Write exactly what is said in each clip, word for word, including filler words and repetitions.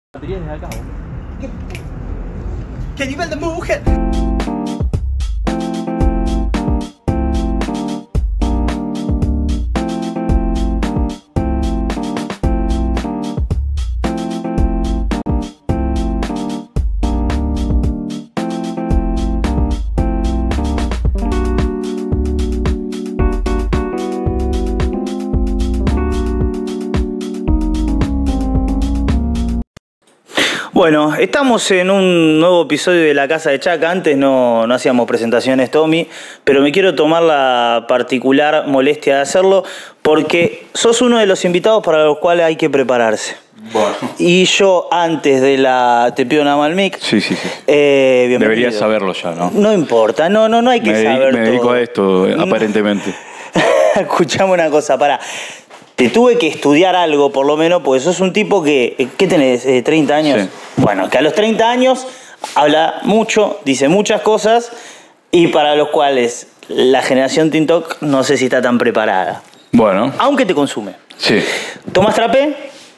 Batería desde acá, boludo. Can you build the mujer? Bueno, estamos en un nuevo episodio de La Casa de Chaca. Antes no, no hacíamos presentaciones, Tommy, pero me quiero tomar la particular molestia de hacerlo porque sos uno de los invitados para los cuales hay que prepararse. Bueno. Y yo antes de la... Te pido nada mal, mic. Sí, sí, sí. Eh, Deberías saberlo ya, ¿no? No importa, no, no, no hay que me saber Me dedico todo. a esto, aparentemente. Escuchame una cosa, pará. Te tuve que estudiar algo, por lo menos, porque sos un tipo que... ¿Qué tenés? Eh, ¿treinta años? Sí. Bueno, que a los treinta años habla mucho, dice muchas cosas, y para los cuales la generación TikTok no sé si está tan preparada. Bueno. Aunque te consume. Sí. Tomás Trapé,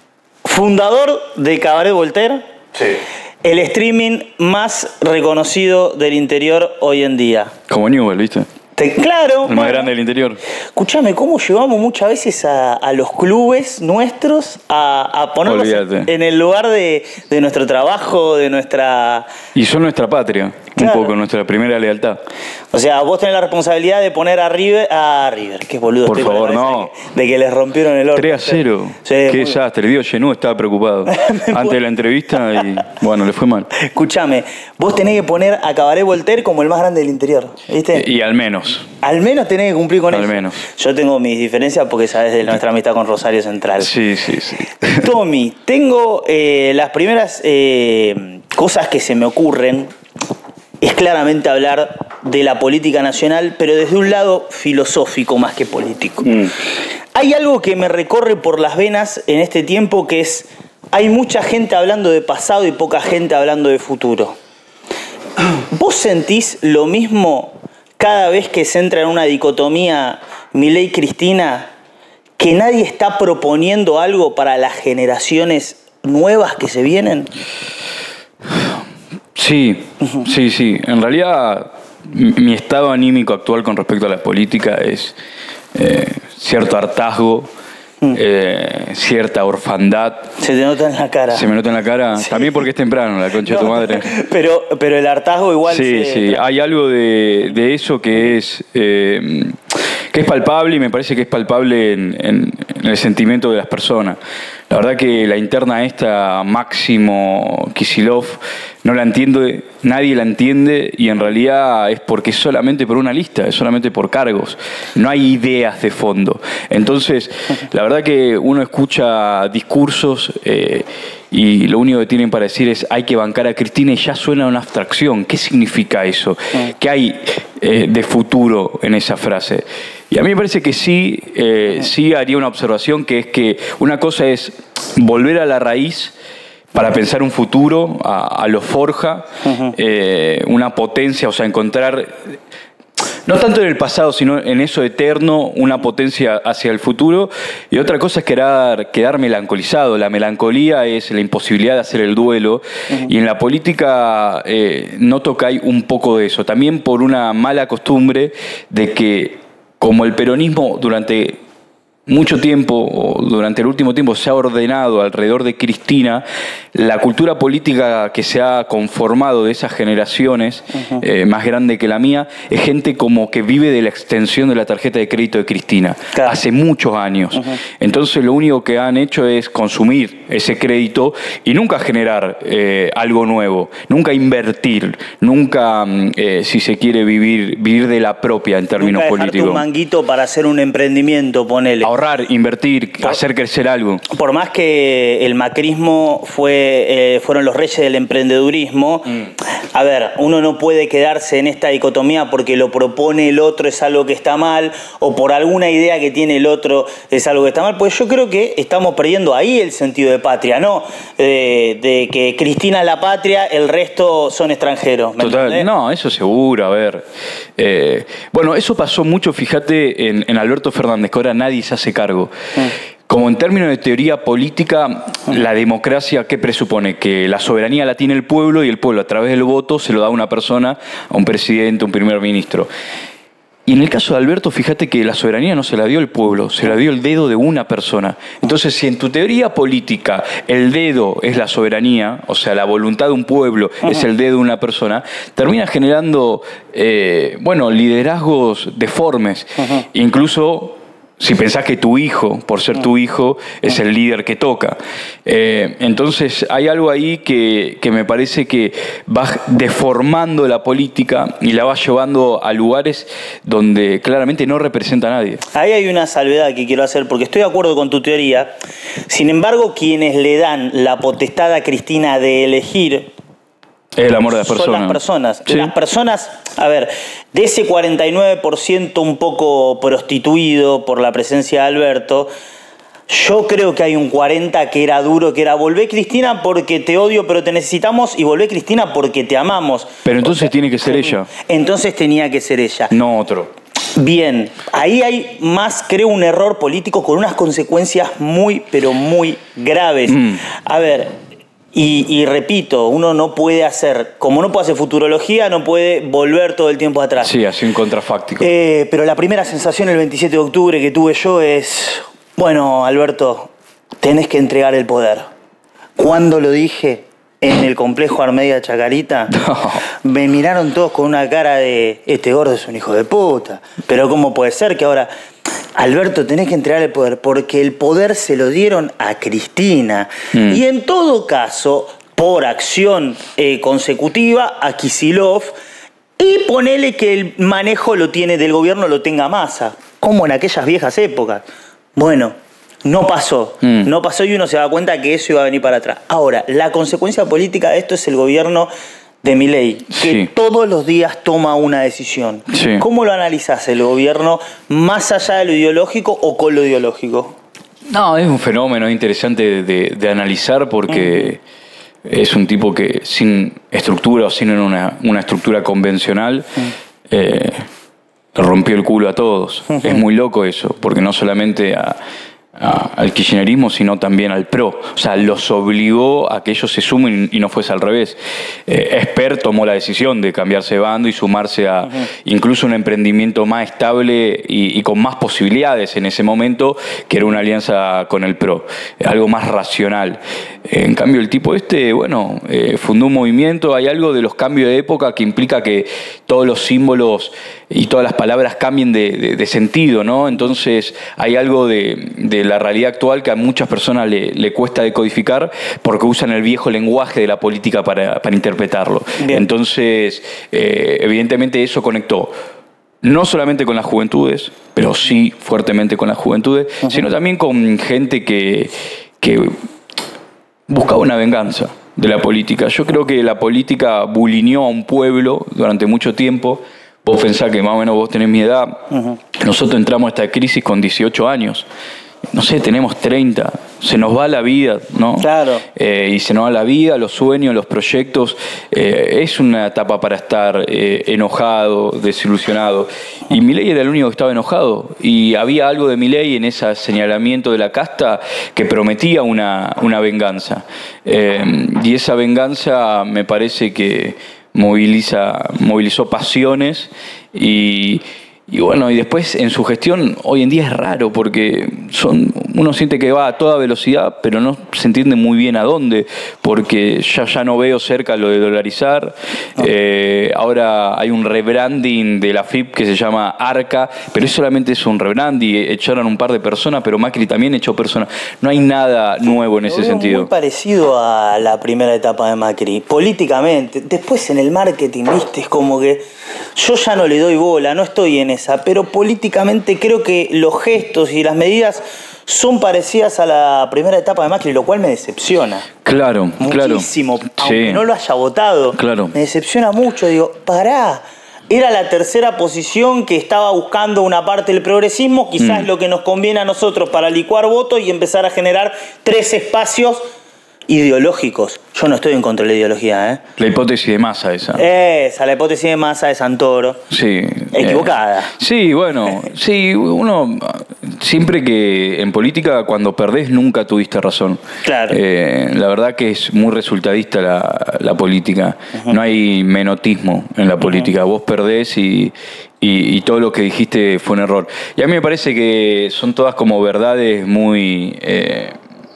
fundador de Cabaret Voltaire. Sí. El streaming más reconocido del interior hoy en día. Como Newell, ¿viste? Te, claro. El más bueno. grande del interior. Escuchame, ¿cómo llevamos muchas veces a, a los clubes nuestros a, a ponerlos Olvídate. en el lugar de, de nuestro trabajo, de nuestra... Y son nuestra patria, Claro. un poco, nuestra primera lealtad. O sea, vos tenés la responsabilidad de poner a River... A River, qué boludo. Por estoy con favor, la cabeza no. De que, de que les rompieron el orto. tres a cero. Sí, Qué muy- desastre. El Diego Genú estaba preocupado antes de la entrevista y, bueno, le fue mal. Escuchame, vos tenés que poner a Cabaret Voltaire como el más grande del interior, ¿viste? Y, y al menos. Al menos tenés que cumplir con Al eso. menos. Yo tengo mis diferencias porque sabes de nuestra amistad con Rosario Central. Sí, sí, sí. Tommy, tengo eh, las primeras eh, cosas que se me ocurren es claramente hablar de la política nacional, pero desde un lado filosófico más que político. Mm. Hay algo que me recorre por las venas en este tiempo que es, hay mucha gente hablando de pasado y poca gente hablando de futuro. ¿Vos sentís lo mismo cada vez que se entra en una dicotomía Milei-Cristina, que nadie está proponiendo algo para las generaciones nuevas que se vienen? Sí, sí, sí. En realidad, mi mi estado anímico actual con respecto a la política es eh, cierto hartazgo, eh, cierta orfandad. Se te nota en la cara. Se me nota en la cara, también porque es temprano, la concha de tu madre. Pero, pero el hartazgo igual Sí, se... sí, hay algo de, de eso que es, eh, que es palpable y me parece que es palpable en, en- en el sentimiento de las personas. La verdad que la interna esta, Máximo Kicillof, no la entiendo, nadie la entiende y en realidad es porque es solamente por una lista, es solamente por cargos. No hay ideas de fondo. Entonces, la verdad que uno escucha discursos eh, y lo único que tienen para decir es hay que bancar a Cristina y ya suena una abstracción. ¿Qué significa eso? ¿Qué hay eh, de futuro en esa frase? Y a mí me parece que sí, eh, sí haría una observación que es que una cosa es volver a la raíz para pensar un futuro, a, a lo forja, eh, una potencia, o sea, encontrar, no tanto en el pasado, sino en eso eterno, una potencia hacia el futuro. Y otra cosa es quedar, quedar melancolizado. La melancolía es la imposibilidad de hacer el duelo. Y en la política eh, noto que hay un poco de eso. También por una mala costumbre de que, como el peronismo durante mucho tiempo, o durante el último tiempo, se ha ordenado alrededor de Cristina, la cultura política que se ha conformado de esas generaciones, uh-huh. eh, más grande que la mía, es gente como que vive de la extensión de la tarjeta de crédito de Cristina, claro. Hace muchos años. Uh-huh. Entonces lo único que han hecho es consumir ese crédito y nunca generar eh, algo nuevo, nunca invertir, nunca, eh, si se quiere, vivir, vivir de la propia en términos nunca políticos. Un manguito para hacer un emprendimiento, ponele. Ahorrar, invertir, por, hacer crecer algo. Por más que el macrismo fue, eh, fueron los reyes del emprendedurismo, mm. a ver, uno no puede quedarse en esta dicotomía porque lo propone el otro es algo que está mal, o por alguna idea que tiene el otro es algo que está mal, pues yo creo que estamos perdiendo ahí el sentido de patria, ¿no? De, de que Cristina es la patria, el resto son extranjeros. ¿Me Total, entendés? no, eso seguro, a ver. Eh, bueno, eso pasó mucho, fíjate, en, en Alberto Fernández, que ahora nadie se hace cargo. Mm. Como en términos de teoría política, la democracia, ¿qué presupone? Que la soberanía la tiene el pueblo y el pueblo a través del voto se lo da a una persona, a un presidente, un primer ministro. Y en el caso de Alberto, fíjate que la soberanía no se la dio el pueblo, se la dio el dedo de una persona. Entonces, si en tu teoría política el dedo es la soberanía, o sea, la voluntad de un pueblo uh-huh. es el dedo de una persona, termina generando, eh, bueno, liderazgos deformes, uh-huh. incluso... Si pensás que tu hijo, por ser tu hijo, es el líder que toca. Eh, entonces hay algo ahí que, que me parece que va deformando la política y la va llevando a lugares donde claramente no representa a nadie. Ahí hay una salvedad que quiero hacer, porque estoy de acuerdo con tu teoría. Sin embargo, quienes le dan la potestad a Cristina de elegir... Es el amor de las personas. Son las personas. ¿Sí? Las personas, a ver, de ese cuarenta y nueve por ciento un poco prostituido por la presencia de Alberto, yo creo que hay un cuarenta por ciento que era duro, que era volvé Cristina porque te odio pero te necesitamos y volvé Cristina porque te amamos. Pero entonces o sea, tiene que ser ella. Entonces tenía que ser ella. No otro. Bien, ahí hay más, creo, un error político con unas consecuencias muy, pero muy graves. Mm. A ver... Y, y repito, uno no puede hacer, como no puede hacer futurología, no puede volver todo el tiempo atrás. Sí, así un contrafáctico. Eh, pero la primera sensación el veintisiete de octubre que tuve yo es, bueno, Alberto, tenés que entregar el poder. ¿Cuándo lo dije? En el complejo Armedia Chacarita. No. Me miraron todos con una cara de, este gordo es un hijo de puta. Pero ¿cómo puede ser que ahora... Alberto, tenés que entregar el poder, porque el poder se lo dieron a Cristina. Mm. Y en todo caso, por acción eh, consecutiva, a Kicillof, y ponele que el manejo lo tiene del gobierno, lo tenga Massa, como en aquellas viejas épocas. Bueno, no pasó. Mm. No pasó y uno se da cuenta que eso iba a venir para atrás. Ahora, la consecuencia política de esto es el gobierno de Milei, que sí. todos los días toma una decisión. Sí. ¿Cómo lo analizás el gobierno, más allá de lo ideológico o con lo ideológico? No, es un fenómeno interesante de, de, de analizar porque uh-huh. es un tipo que sin estructura o sin una, una estructura convencional uh-huh. eh, rompió el culo a todos. Uh-huh. Es muy loco eso, porque no solamente a... A, al kirchnerismo, sino también al P R O. O sea, los obligó a que ellos se sumen y no fuese al revés. Eh, Esper tomó la decisión de cambiarse de bando y sumarse a uh-huh. incluso un emprendimiento más estable y, y con más posibilidades en ese momento, que era una alianza con el P R O. Algo más racional. Eh, en cambio, el tipo este, bueno, eh, fundó un movimiento. Hay algo de los cambios de época que implica que todos los símbolos y todas las palabras cambien de, de, de sentido, ¿no? Entonces, hay algo de, de la realidad actual que a muchas personas le, le cuesta decodificar porque usan el viejo lenguaje de la política para, para interpretarlo. Bien. Entonces, eh, evidentemente eso conectó no solamente con las juventudes, pero sí fuertemente con las juventudes, uh-huh. sino también con gente que, que buscaba una venganza de la política. Yo creo que la política bulineó a un pueblo durante mucho tiempo. Vos pensás que más o menos vos tenés mi edad. Uh-huh. Nosotros entramos a esta crisis con dieciocho años. No sé, tenemos treinta. Se nos va la vida, ¿no? Claro. Eh, y se nos va la vida, los sueños, los proyectos. Eh, es una etapa para estar eh, enojado, desilusionado. Y Milei era el único que estaba enojado. Y había algo de Milei en ese señalamiento de la casta que prometía una, una venganza. Eh, y esa venganza me parece que moviliza, movilizó pasiones y... Y bueno, y después en su gestión hoy en día es raro porque son, uno siente que va a toda velocidad, pero no se entiende muy bien a dónde, porque ya, ya no veo cerca lo de dolarizar. No. Eh, ahora hay un rebranding de la F I P que se llama Arca, pero es solamente es un rebranding, echaron un par de personas, pero Macri también echó personas. No hay nada nuevo en ese sentido. Muy parecido a la primera etapa de Macri, políticamente. Después en el marketing, viste, es como que yo ya no le doy bola, no estoy en esa, pero políticamente creo que los gestos y las medidas son parecidas a la primera etapa de Macri, lo cual me decepciona. Claro, muchísimo, claro. Aunque sí. no lo haya votado. Claro. Me decepciona mucho, digo, pará. Era la tercera posición que estaba buscando una parte del progresismo, quizás mm. lo que nos conviene a nosotros para licuar votos y empezar a generar tres espacios ideológicos. Yo no estoy en contra de la ideología, ¿eh? La hipótesis de Massa esa. Esa, la hipótesis de Massa de Santoro. Sí. Equivocada. Eh, sí, bueno, sí, uno siempre que en política, cuando perdés, nunca tuviste razón. Claro. Eh, la verdad que es muy resultadista la, la política. Uh-huh. No hay menotismo en la política. Uh-huh. Vos perdés y, y, y todo lo que dijiste fue un error. Y a mí me parece que son todas como verdades muy eh,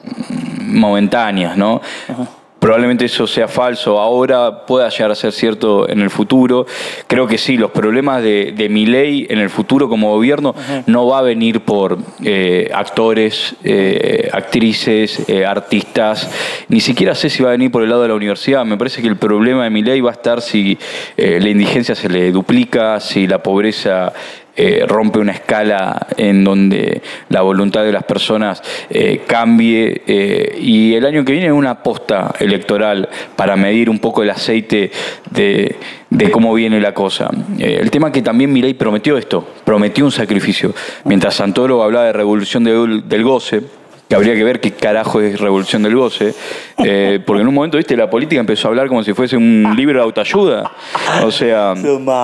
momentáneas, ¿no? Uh-huh. Probablemente eso sea falso ahora, pueda llegar a ser cierto en el futuro. Creo que sí, los problemas de, de Milei en el futuro como gobierno uh-huh. no va a venir por eh, actores, eh, actrices, eh, artistas. Ni siquiera sé si va a venir por el lado de la universidad. Me parece que el problema de Milei va a estar si eh, la indigencia se le duplica, si la pobreza Eh, rompe una escala en donde la voluntad de las personas eh, cambie eh, y el año que viene una aposta electoral para medir un poco el aceite de, de cómo viene la cosa. Eh, el tema que también Milei prometió esto, prometió un sacrificio. Mientras Santoro hablaba de revolución del, del goce, que habría que ver qué carajo es revolución del goce, eh, porque en un momento, viste, la política empezó a hablar como si fuese un libro de autoayuda. O sea...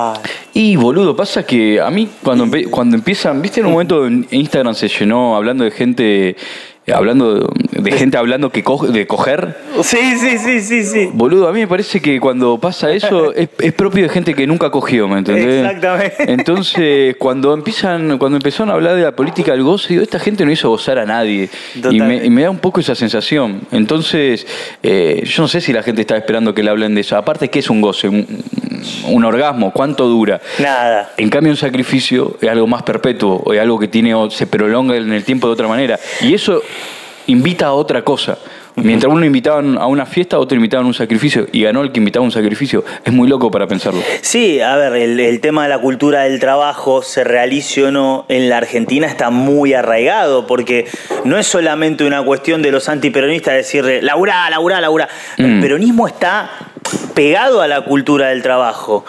Y, boludo, pasa que a mí cuando, cuando empiezan, viste, en un momento en Instagram se llenó hablando de gente... Hablando de gente hablando que co de coger. Sí, sí, sí, sí, sí. Boludo, a mí me parece que cuando pasa eso es, es propio de gente que nunca cogió, ¿me entendés? Exactamente. Entonces, cuando empiezan, cuando empezaron a hablar de la política del goce, digo, esta gente no hizo gozar a nadie. Y me, y me da un poco esa sensación. Entonces, eh, yo no sé si la gente está esperando que le hablen de eso. Aparte, ¿qué es un goce? Un, un orgasmo, ¿cuánto dura? Nada. En cambio, un sacrificio es algo más perpetuo, o es algo que tiene, o se prolonga en el tiempo de otra manera. Y eso invita a otra cosa. Mientras uno invitaba a una fiesta, otro invitaba a un sacrificio, y ganó el que invitaba a un sacrificio. Es muy loco para pensarlo. Sí, a ver, el, el tema de la cultura del trabajo, se realice o no, en la Argentina está muy arraigado, porque no es solamente una cuestión de los antiperonistas decirle, laburá, laburá, laburá. Mm. El peronismo está pegado a la cultura del trabajo.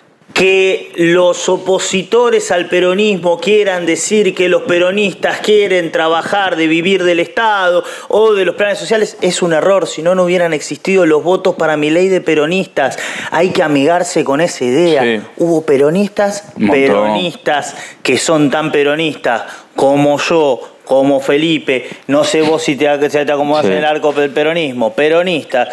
Que los opositores al peronismo quieran decir que los peronistas quieren trabajar de vivir del Estado o de los planes sociales es un error. Si no, no hubieran existido los votos para Milei de peronistas. Hay que amigarse con esa idea. Sí. Hubo peronistas, peronistas que son tan peronistas como yo, como Felipe, no sé vos si te, si te acomodás sí. en el arco del peronismo, peronistas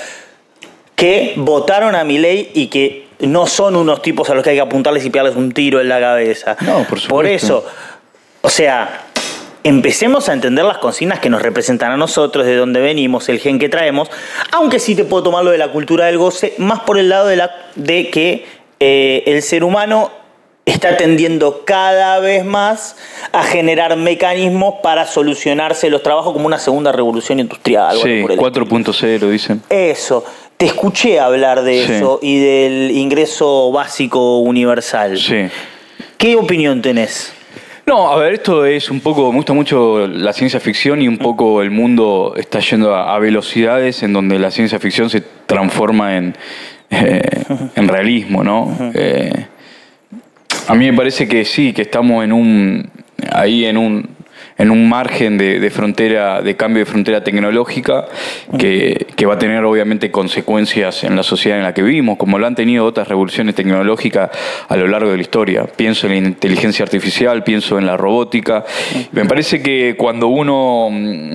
que votaron a Milei y que no son unos tipos a los que hay que apuntarles y pegarles un tiro en la cabeza. No, por supuesto. Por eso, o sea, empecemos a entender las consignas que nos representan a nosotros, de dónde venimos, el gen que traemos, aunque sí te puedo tomar lo de la cultura del goce, más por el lado de, la, de que eh, el ser humano está tendiendo cada vez más a generar mecanismos para solucionarse los trabajos como una segunda revolución industrial. Sí, cuatro punto cero dicen. Eso. Te escuché hablar de sí. eso y del ingreso básico universal. Sí. ¿Qué opinión tenés? No, a ver, esto es un poco, me gusta mucho la ciencia ficción y un poco el mundo está yendo a, a velocidades en donde la ciencia ficción se transforma en, eh, en realismo, ¿no? Uh-huh. eh, a mí me parece que sí, que estamos en un, ahí en un... en un margen de, de frontera, de cambio de frontera tecnológica que, que va a tener obviamente consecuencias en la sociedad en la que vivimos, como lo han tenido otras revoluciones tecnológicas a lo largo de la historia. Pienso en la inteligencia artificial, pienso en la robótica. Me parece que cuando uno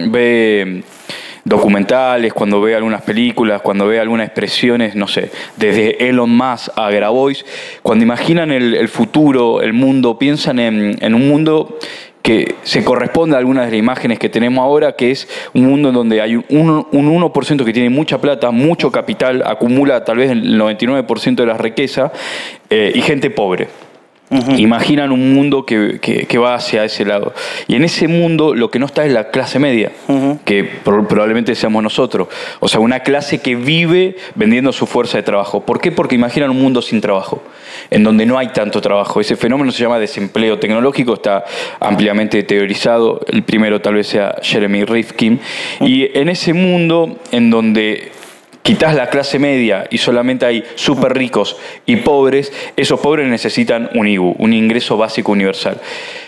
ve documentales, cuando ve algunas películas, cuando ve algunas expresiones, no sé, desde Elon Musk a Grabois, cuando imaginan el, el futuro, el mundo, piensan en, en un mundo que se corresponde a algunas de las imágenes que tenemos ahora, que es un mundo en donde hay un, un uno por ciento que tiene mucha plata, mucho capital, acumula tal vez el noventa y nueve por ciento de la riqueza, eh, y gente pobre. Uh-huh. Imaginan un mundo que, que, que va hacia ese lado. Y en ese mundo lo que no está es la clase media, uh-huh. que pro- probablemente seamos nosotros. O sea, una clase que vive vendiendo su fuerza de trabajo. ¿Por qué? Porque imaginan un mundo sin trabajo, en donde no hay tanto trabajo. Ese fenómeno se llama desempleo tecnológico, está ampliamente teorizado. El primero tal vez sea Jeremy Rifkin. Uh-huh. Y en ese mundo en donde quitas la clase media y solamente hay súper ricos y pobres, esos pobres necesitan un I B U, un ingreso básico universal.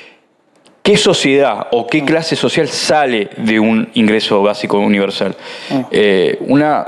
¿Qué sociedad o qué clase social sale de un ingreso básico universal? Eh, una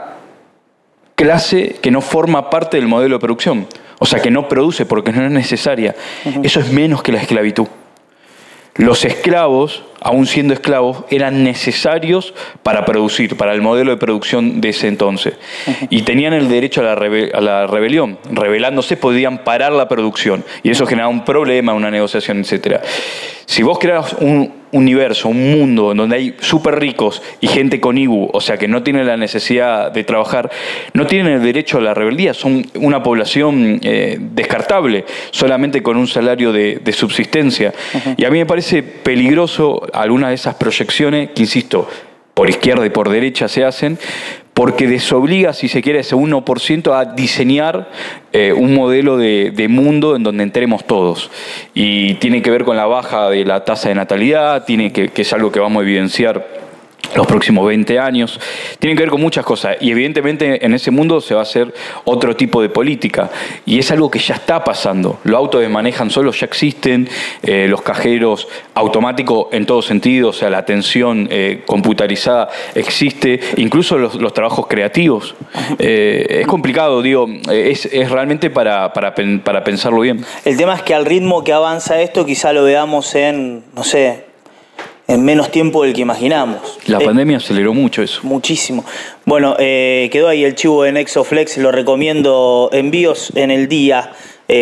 clase que no forma parte del modelo de producción, o sea, que no produce porque no es necesaria. Eso es menos que la esclavitud. Los esclavos aún siendo esclavos, eran necesarios para producir, para el modelo de producción de ese entonces. Uh-huh. Y tenían el derecho a la, rebe- a la rebelión. Rebelándose podían parar la producción. Y eso generaba un problema, una negociación, etcétera. Si vos creas un universo, un mundo en donde hay súper ricos y gente con I B U, o sea que no tienen la necesidad de trabajar, no tienen el derecho a la rebeldía, son una población eh, descartable, solamente con un salario de, de subsistencia. Uh-huh. Y a mí me parece peligroso algunas de esas proyecciones que, insisto, por izquierda y por derecha se hacen, porque desobliga, si se quiere, ese uno por ciento a diseñar eh, un modelo de, de mundo en donde entremos todos. Y tiene que ver con la baja de la tasa de natalidad, tiene que, que es algo que vamos a evidenciar los próximos veinte años, tienen que ver con muchas cosas y evidentemente en ese mundo se va a hacer otro tipo de política y es algo que ya está pasando. Los autos que manejan solos ya existen, eh, los cajeros automáticos en todo sentido, o sea, la atención eh, computarizada existe, incluso los, los trabajos creativos. Eh, es complicado, digo, es, es realmente para, para, para pensarlo bien. El tema es que al ritmo que avanza esto quizá lo veamos en, no sé, en menos tiempo del que imaginamos. La eh, pandemia aceleró mucho eso. Muchísimo. Bueno, eh, quedó ahí el chivo de Nexoflex, lo recomiendo. Envíos en el día.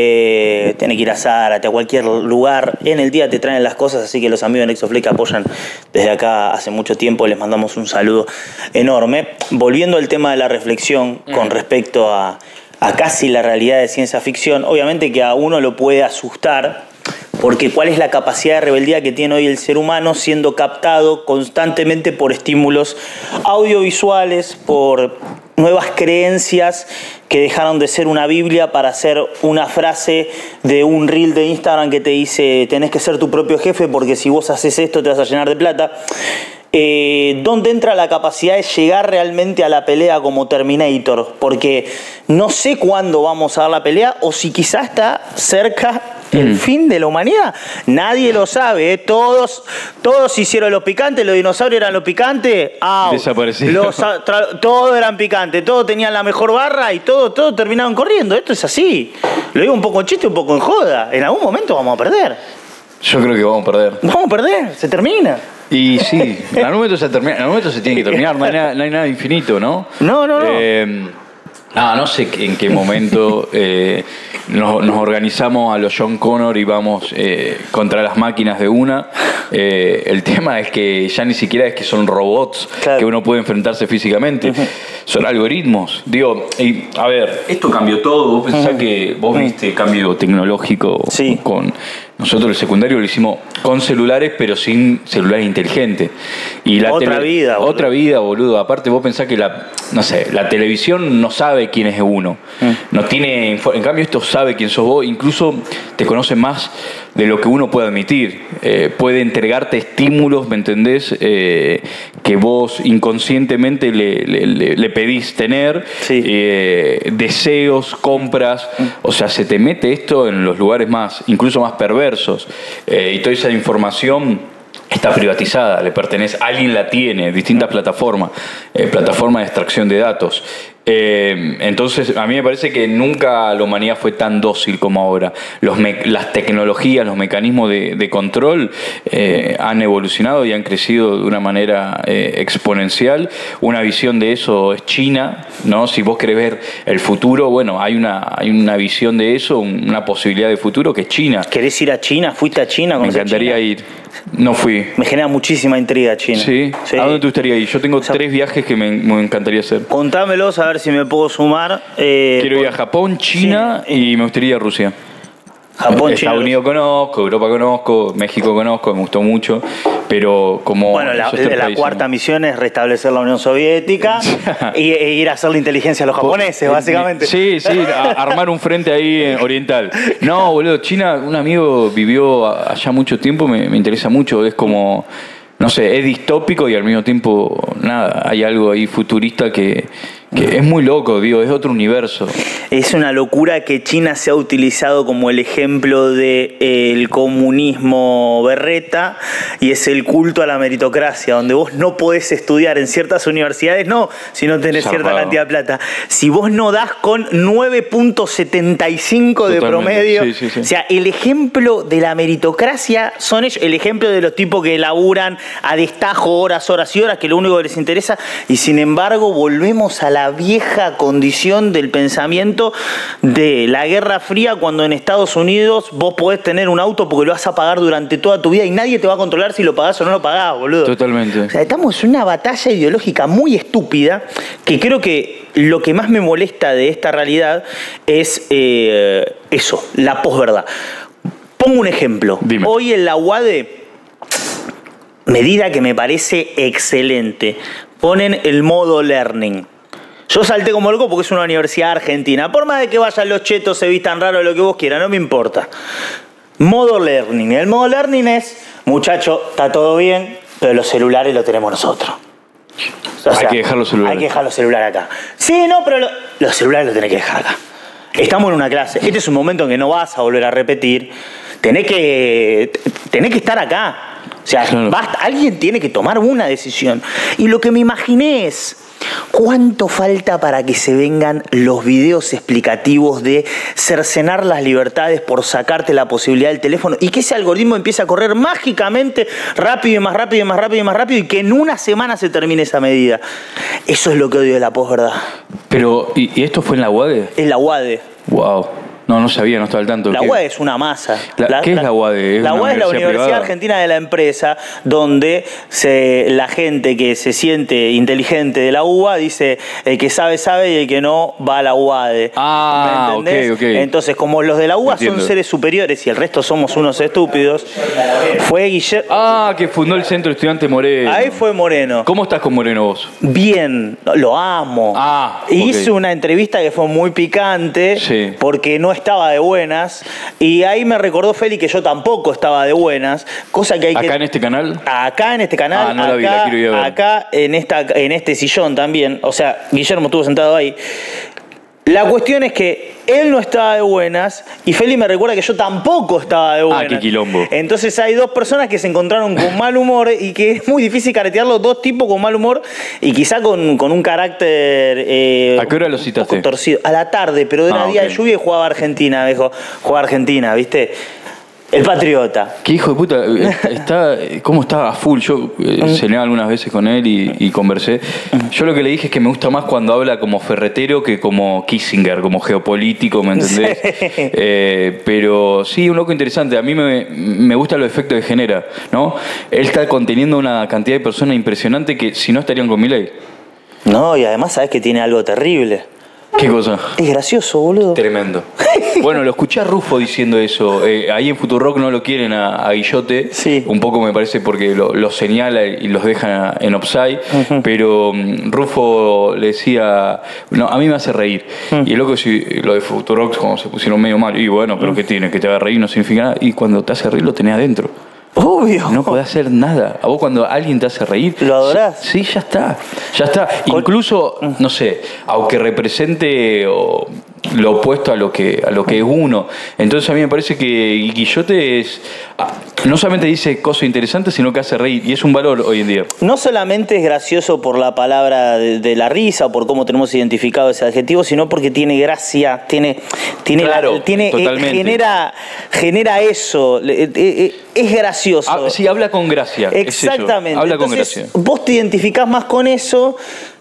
Eh, tenés que ir a Zárate, a cualquier lugar. En el día te traen las cosas, así que los amigos de Nexoflex apoyan desde acá hace mucho tiempo. Les mandamos un saludo enorme. Volviendo al tema de la reflexión mm. con respecto a, a casi la realidad de ciencia ficción, obviamente que a uno lo puede asustar. Porque ¿cuál es la capacidad de rebeldía que tiene hoy el ser humano siendo captado constantemente por estímulos audiovisuales, por nuevas creencias que dejaron de ser una Biblia para ser una frase de un reel de Instagram que te dice tenés que ser tu propio jefe porque si vos haces esto te vas a llenar de plata? Eh, ¿Dónde entra la capacidad de llegar realmente a la pelea como Terminator? Porque no sé cuándo vamos a dar la pelea o si quizá está cerca el mm. fin de la humanidad. Nadie lo sabe, ¿eh? Todos, todos hicieron los picantes, los dinosaurios eran los picantes. Ah, desaparecidos. Todos eran picantes, todos tenían la mejor barra y todos todo terminaron corriendo. Esto es así. Lo digo un poco en chiste, un poco en joda. En algún momento vamos a perder. Yo creo que vamos a perder. Vamos a perder, se termina. Y sí, en algún momento se termina, en algún momento se tiene que terminar, no hay nada, no hay nada infinito, ¿no? No, no, no. Eh, no, no sé en qué momento eh, nos, nos organizamos a los John Connor y vamos eh, contra las máquinas de una. Eh, el tema es que ya ni siquiera es que son robots claro. que uno puede enfrentarse físicamente, uh-huh. son algoritmos. Digo, y, a ver, esto cambió todo. Vos pensás uh-huh. que vos uh-huh. viste cambio tecnológico sí. con... Nosotros el secundario lo hicimos con celulares, pero sin celulares inteligentes. Y la otra tele... vida, boludo. Otra vida, boludo. Aparte, vos pensás que la, no sé, la televisión no sabe quién es uno. Mm. No tiene, en cambio, esto sabe quién sos vos. Incluso te conoce más de lo que uno puede admitir. Eh, puede entregarte estímulos, ¿me entendés? Eh, que vos inconscientemente le, le, le, le pedís tener. Sí. Eh, deseos, compras. Mm. O sea, se te mete esto en los lugares más, incluso más perversos. Eh, y toda esa información está privatizada, le pertenece, alguien la tiene, distintas plataformas, eh, plataformas de extracción de datos. Eh, entonces, a mí me parece que nunca la humanidad fue tan dócil como ahora. Los me- las tecnologías, los mecanismos de, de control eh, han evolucionado y han crecido de una manera eh, exponencial. Una visión de eso es China, ¿no? Si vos querés ver el futuro, bueno, hay una, hay una visión de eso, una posibilidad de futuro que es China. ¿Querés ir a China? ¿Fuiste a China? Me encantaría China? ir. No fui. Me genera muchísima intriga China. ¿Sí? Sí. ¿A dónde te gustaría ir? Yo tengo o sea, tres viajes que me, me encantaría hacer. Contámelos a ver si me puedo sumar. Eh, Quiero por... ir a Japón, China sí. y me gustaría ir a Rusia. Japón, Estados China, Unidos conozco, Europa conozco, México conozco, me gustó mucho, pero como... Bueno, la, la cuarta misión es restablecer la Unión Soviética y, e ir a hacer la inteligencia a los japoneses, básicamente. Sí, sí, a, armar un frente ahí oriental. No, boludo, China, un amigo vivió allá mucho tiempo, me, me interesa mucho, es como... No sé, es distópico y al mismo tiempo, nada, hay algo ahí futurista que, que es muy loco, digo, es otro universo. Es una locura que China se ha utilizado como el ejemplo del comunismo berreta y es el culto a la meritocracia, donde vos no podés estudiar en ciertas universidades, no, si no tenés Zarpado. cierta cantidad de plata. Si vos no das con nueve punto setenta y cinco de Totalmente. promedio, Sí, sí, sí. o sea, el ejemplo de la meritocracia son ellos, el ejemplo de los tipos que laburan a destajo horas, horas y horas, que lo único que les interesa, y sin embargo volvemos a la vieja condición del pensamiento de la Guerra Fría, cuando en Estados Unidos vos podés tener un auto porque lo vas a pagar durante toda tu vida y nadie te va a controlar si lo pagás o no lo pagás, boludo. Totalmente. O sea, estamos en una batalla ideológica muy estúpida que creo que lo que más me molesta de esta realidad es eh, eso, la posverdad. Pongo un ejemplo. Dime. Hoy en la U A D E, medida que me parece excelente, ponen el modo learning. Yo salté como loco porque es una universidad argentina. Por más de que vayan los chetos, se vistan raro, lo que vos quieras, no me importa. Modo learning. El modo learning es, muchacho, está todo bien, pero los celulares los tenemos nosotros. O sea, hay que dejar los celulares. Hay que dejar los celulares acá. Sí, no, pero lo, los celulares los tenés que dejar acá. Estamos en una clase. Este es un momento en que no vas a volver a repetir. Tenés que, tenés que estar acá. O sea, claro. basta, alguien tiene que tomar una decisión. Y lo que me imaginé es, ¿cuánto falta para que se vengan los videos explicativos de cercenar las libertades por sacarte la posibilidad del teléfono y que ese algoritmo empiece a correr mágicamente rápido y más rápido y más rápido y más rápido y que en una semana se termine esa medida? Eso es lo que odio de la posverdad. Pero, ¿y, y esto fue en la U A D E? Es la U A D E. Wow. No, no sabía, no estaba al tanto. La ¿Qué? U A D E es una masa. La- ¿qué es la U A D E? ¿Es La una U A D E es la universidad Universidad privada? Argentina de la Empresa, donde se, la gente que se siente inteligente de la U B A dice el que sabe, sabe y el que no va a la U A D E. Ah, ¿Me entendés? ok, ok. Entonces, como los de la U A D E son Entiendo. seres superiores y el resto somos unos estúpidos, fue Guillermo. Ah, que fundó el Centro Estudiante Moreno. Ahí fue Moreno. ¿Cómo estás con Moreno vos? Bien, lo amo. Ah, Hice ok. una entrevista que fue muy picante Sí. porque no estaba de buenas y ahí me recordó Feli que yo tampoco estaba de buenas, cosa que hay que... ¿Acá en este canal? Acá en este canal, Ah, no la vi, la acá, quiero ir a ver. acá en, esta, en este sillón también, o sea, Guillermo estuvo sentado ahí. La cuestión es que él no estaba de buenas y Feli me recuerda que yo tampoco estaba de buenas. Ah, qué quilombo. Entonces hay dos personas que se encontraron con mal humor y que es muy difícil caretearlos, dos tipos con mal humor y quizá con, con un carácter... Eh, ¿A qué hora los un citaste? poco torcido. A la tarde, pero era Ah, día ok. de lluvia y jugaba Argentina, dijo. Jugaba Argentina, ¿viste? El Patriota. ¿Qué hijo de puta? Está, ¿Cómo está a full? Yo eh, cené algunas veces con él y, y conversé. Yo lo que le dije es que me gusta más cuando habla como ferretero que como Kissinger, como geopolítico, ¿me entendés? Sí. Eh, pero sí, un loco interesante. A mí me, me gusta los efectos que genera, ¿no? Él está conteniendo una cantidad de personas impresionante que si no estarían con Milei. No, y además sabes que tiene algo terrible. ¿Qué cosa? Es gracioso, boludo. Tremendo. Bueno, lo escuché a Rufo diciendo eso. Eh, ahí en Futurock no lo quieren a, a Guillote. Sí. Un poco me parece porque lo, lo señala y los deja en offside. Uh-huh. Pero um, Rufo le decía, no, a mí me hace reír. Uh-huh. Y el loco, si, lo de Futurock, como se pusieron medio mal. Y bueno, pero uh-huh. ¿qué tiene? Que te haga reír no significa nada. Y cuando te hace reír lo tenés adentro. Obvio. No podés hacer nada. A vos cuando alguien te hace reír... ¿Lo adorás? Sí, ya está. Ya está. Incluso, no sé, aunque represente o, lo opuesto a lo que a lo que es uno. Entonces a mí me parece que Guillote es... No solamente dice cosas interesantes, sino que hace reír. Y es un valor hoy en día. No solamente es gracioso por la palabra de, de la risa, por cómo tenemos identificado ese adjetivo, sino porque tiene gracia, tiene... tiene, claro, la, tiene totalmente. Eh, genera, genera eso. Eh, eh, es gracioso. Ah, sí, habla con gracia. Exactamente. Es eso. Habla Entonces, con gracia. Vos te identificás más con eso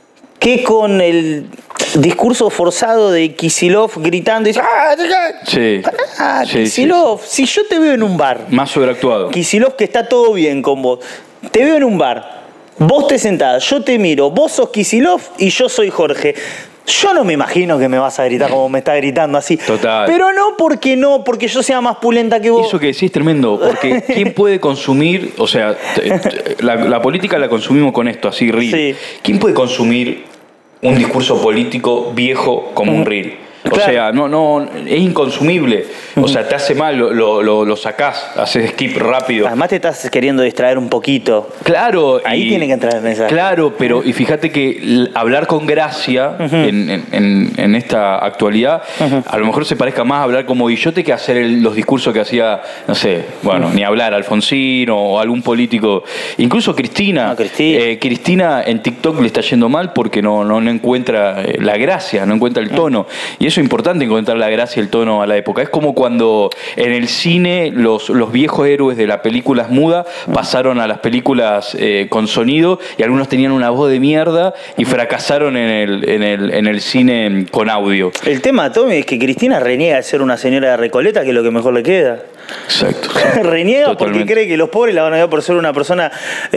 que con el discurso forzado de Kicillof gritando y dice, ¡ah, sí, ah, sí, Kicillof! sí, sí. Si yo te veo en un bar, más sobreactuado. Kicillof, que está todo bien con vos, te veo en un bar, vos te sentás, yo te miro, vos sos Kicillof y yo soy Jorge. Yo no me imagino que me vas a gritar como me está gritando así. Total. Pero no porque no, porque yo sea más pulenta que vos. Eso que decís es tremendo, porque ¿quién puede consumir, o sea, t- t- la, la política la consumimos con esto, así, reel. Sí. ¿Quién puede consumir un discurso político viejo como un reel? O Claro. sea, no, no, es inconsumible. O sea, te hace mal, lo, lo, lo, lo sacás, haces skip rápido. Además te estás queriendo distraer un poquito. Claro. Ahí y- tiene que entrar el mensaje. Claro, pero y fíjate que l- hablar con gracia en, en- en- en esta actualidad, a lo mejor se parezca más a hablar como Guillote que hacer el- los discursos que hacía, no sé, bueno, ni hablar, Alfonsín o algún político. Incluso Cristina. No, Cristina. Eh, Cristina en TikTok le está yendo mal porque no, no, no encuentra eh, la gracia, no encuentra el tono. Y eso es importante, encontrar la gracia y el tono a la época. Es como cuando en el cine los, los viejos héroes de las películas mudas pasaron a las películas eh, con sonido y algunos tenían una voz de mierda y fracasaron en el, en el, en el cine con audio. El tema, Tommy, es que Cristina reniega de ser una señora de Recoleta, que es lo que mejor le queda. Exacto. Reniega porque Totalmente. cree que los pobres la van a ver por ser una persona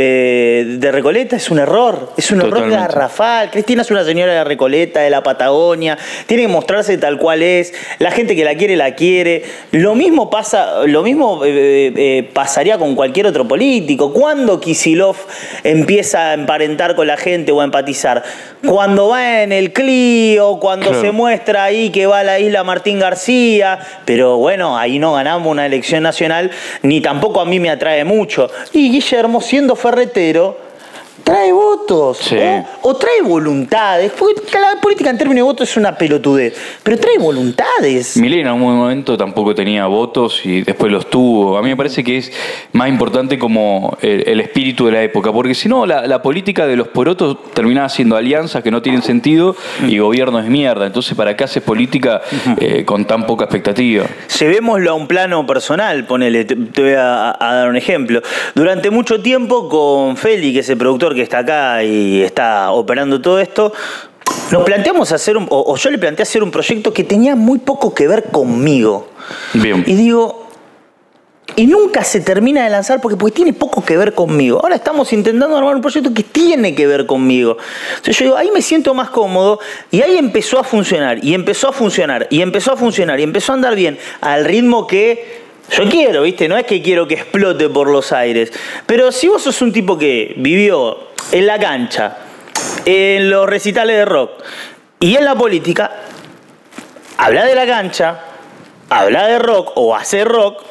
eh, de Recoleta. Es un error. Es un error Totalmente. garrafal. Cristina es una señora de Recoleta, de la Patagonia. Tiene que mostrarse tal cual es. La gente que la quiere, la quiere. Lo mismo pasa, lo mismo eh, eh, pasaría con cualquier otro político. ¿Cuándo Kicillof empieza a emparentar con la gente o a empatizar? Cuando va en el Clio, cuando Claro. se muestra ahí que va a la isla Martín García. Pero bueno, ahí no ganamos una elección nacional, ni tampoco a mí me atrae mucho. Y Guillermo, siendo ferretero, trae votos. Sí. O, o trae voluntades. Porque la política en términos de votos es una pelotudez. Pero trae voluntades. Milei en algún momento tampoco tenía votos y después los tuvo. A mí me parece que es más importante como el, el espíritu de la época, porque si no, la, la política de los porotos terminaba siendo alianzas que no tienen sentido y gobierno es mierda. Entonces, ¿para qué haces política eh, con tan poca expectativa? Llevémoslo a un plano personal, ponele, te, te voy a, a dar un ejemplo. Durante mucho tiempo con Feli, que es el productor que está acá y está operando todo esto, nos planteamos hacer un, o, o yo le planteé hacer un proyecto que tenía muy poco que ver conmigo. Bien. Y digo, y nunca se termina de lanzar porque, porque tiene poco que ver conmigo. Ahora estamos intentando armar un proyecto que tiene que ver conmigo. Entonces yo digo, ahí me siento más cómodo y ahí empezó a funcionar, y empezó a funcionar, y empezó a funcionar, y empezó a andar bien al ritmo que yo quiero, ¿viste? No es que quiero que explote por los aires. Pero si vos sos un tipo que vivió en la cancha, en los recitales de rock y en la política, habla de la cancha, habla de rock o hace rock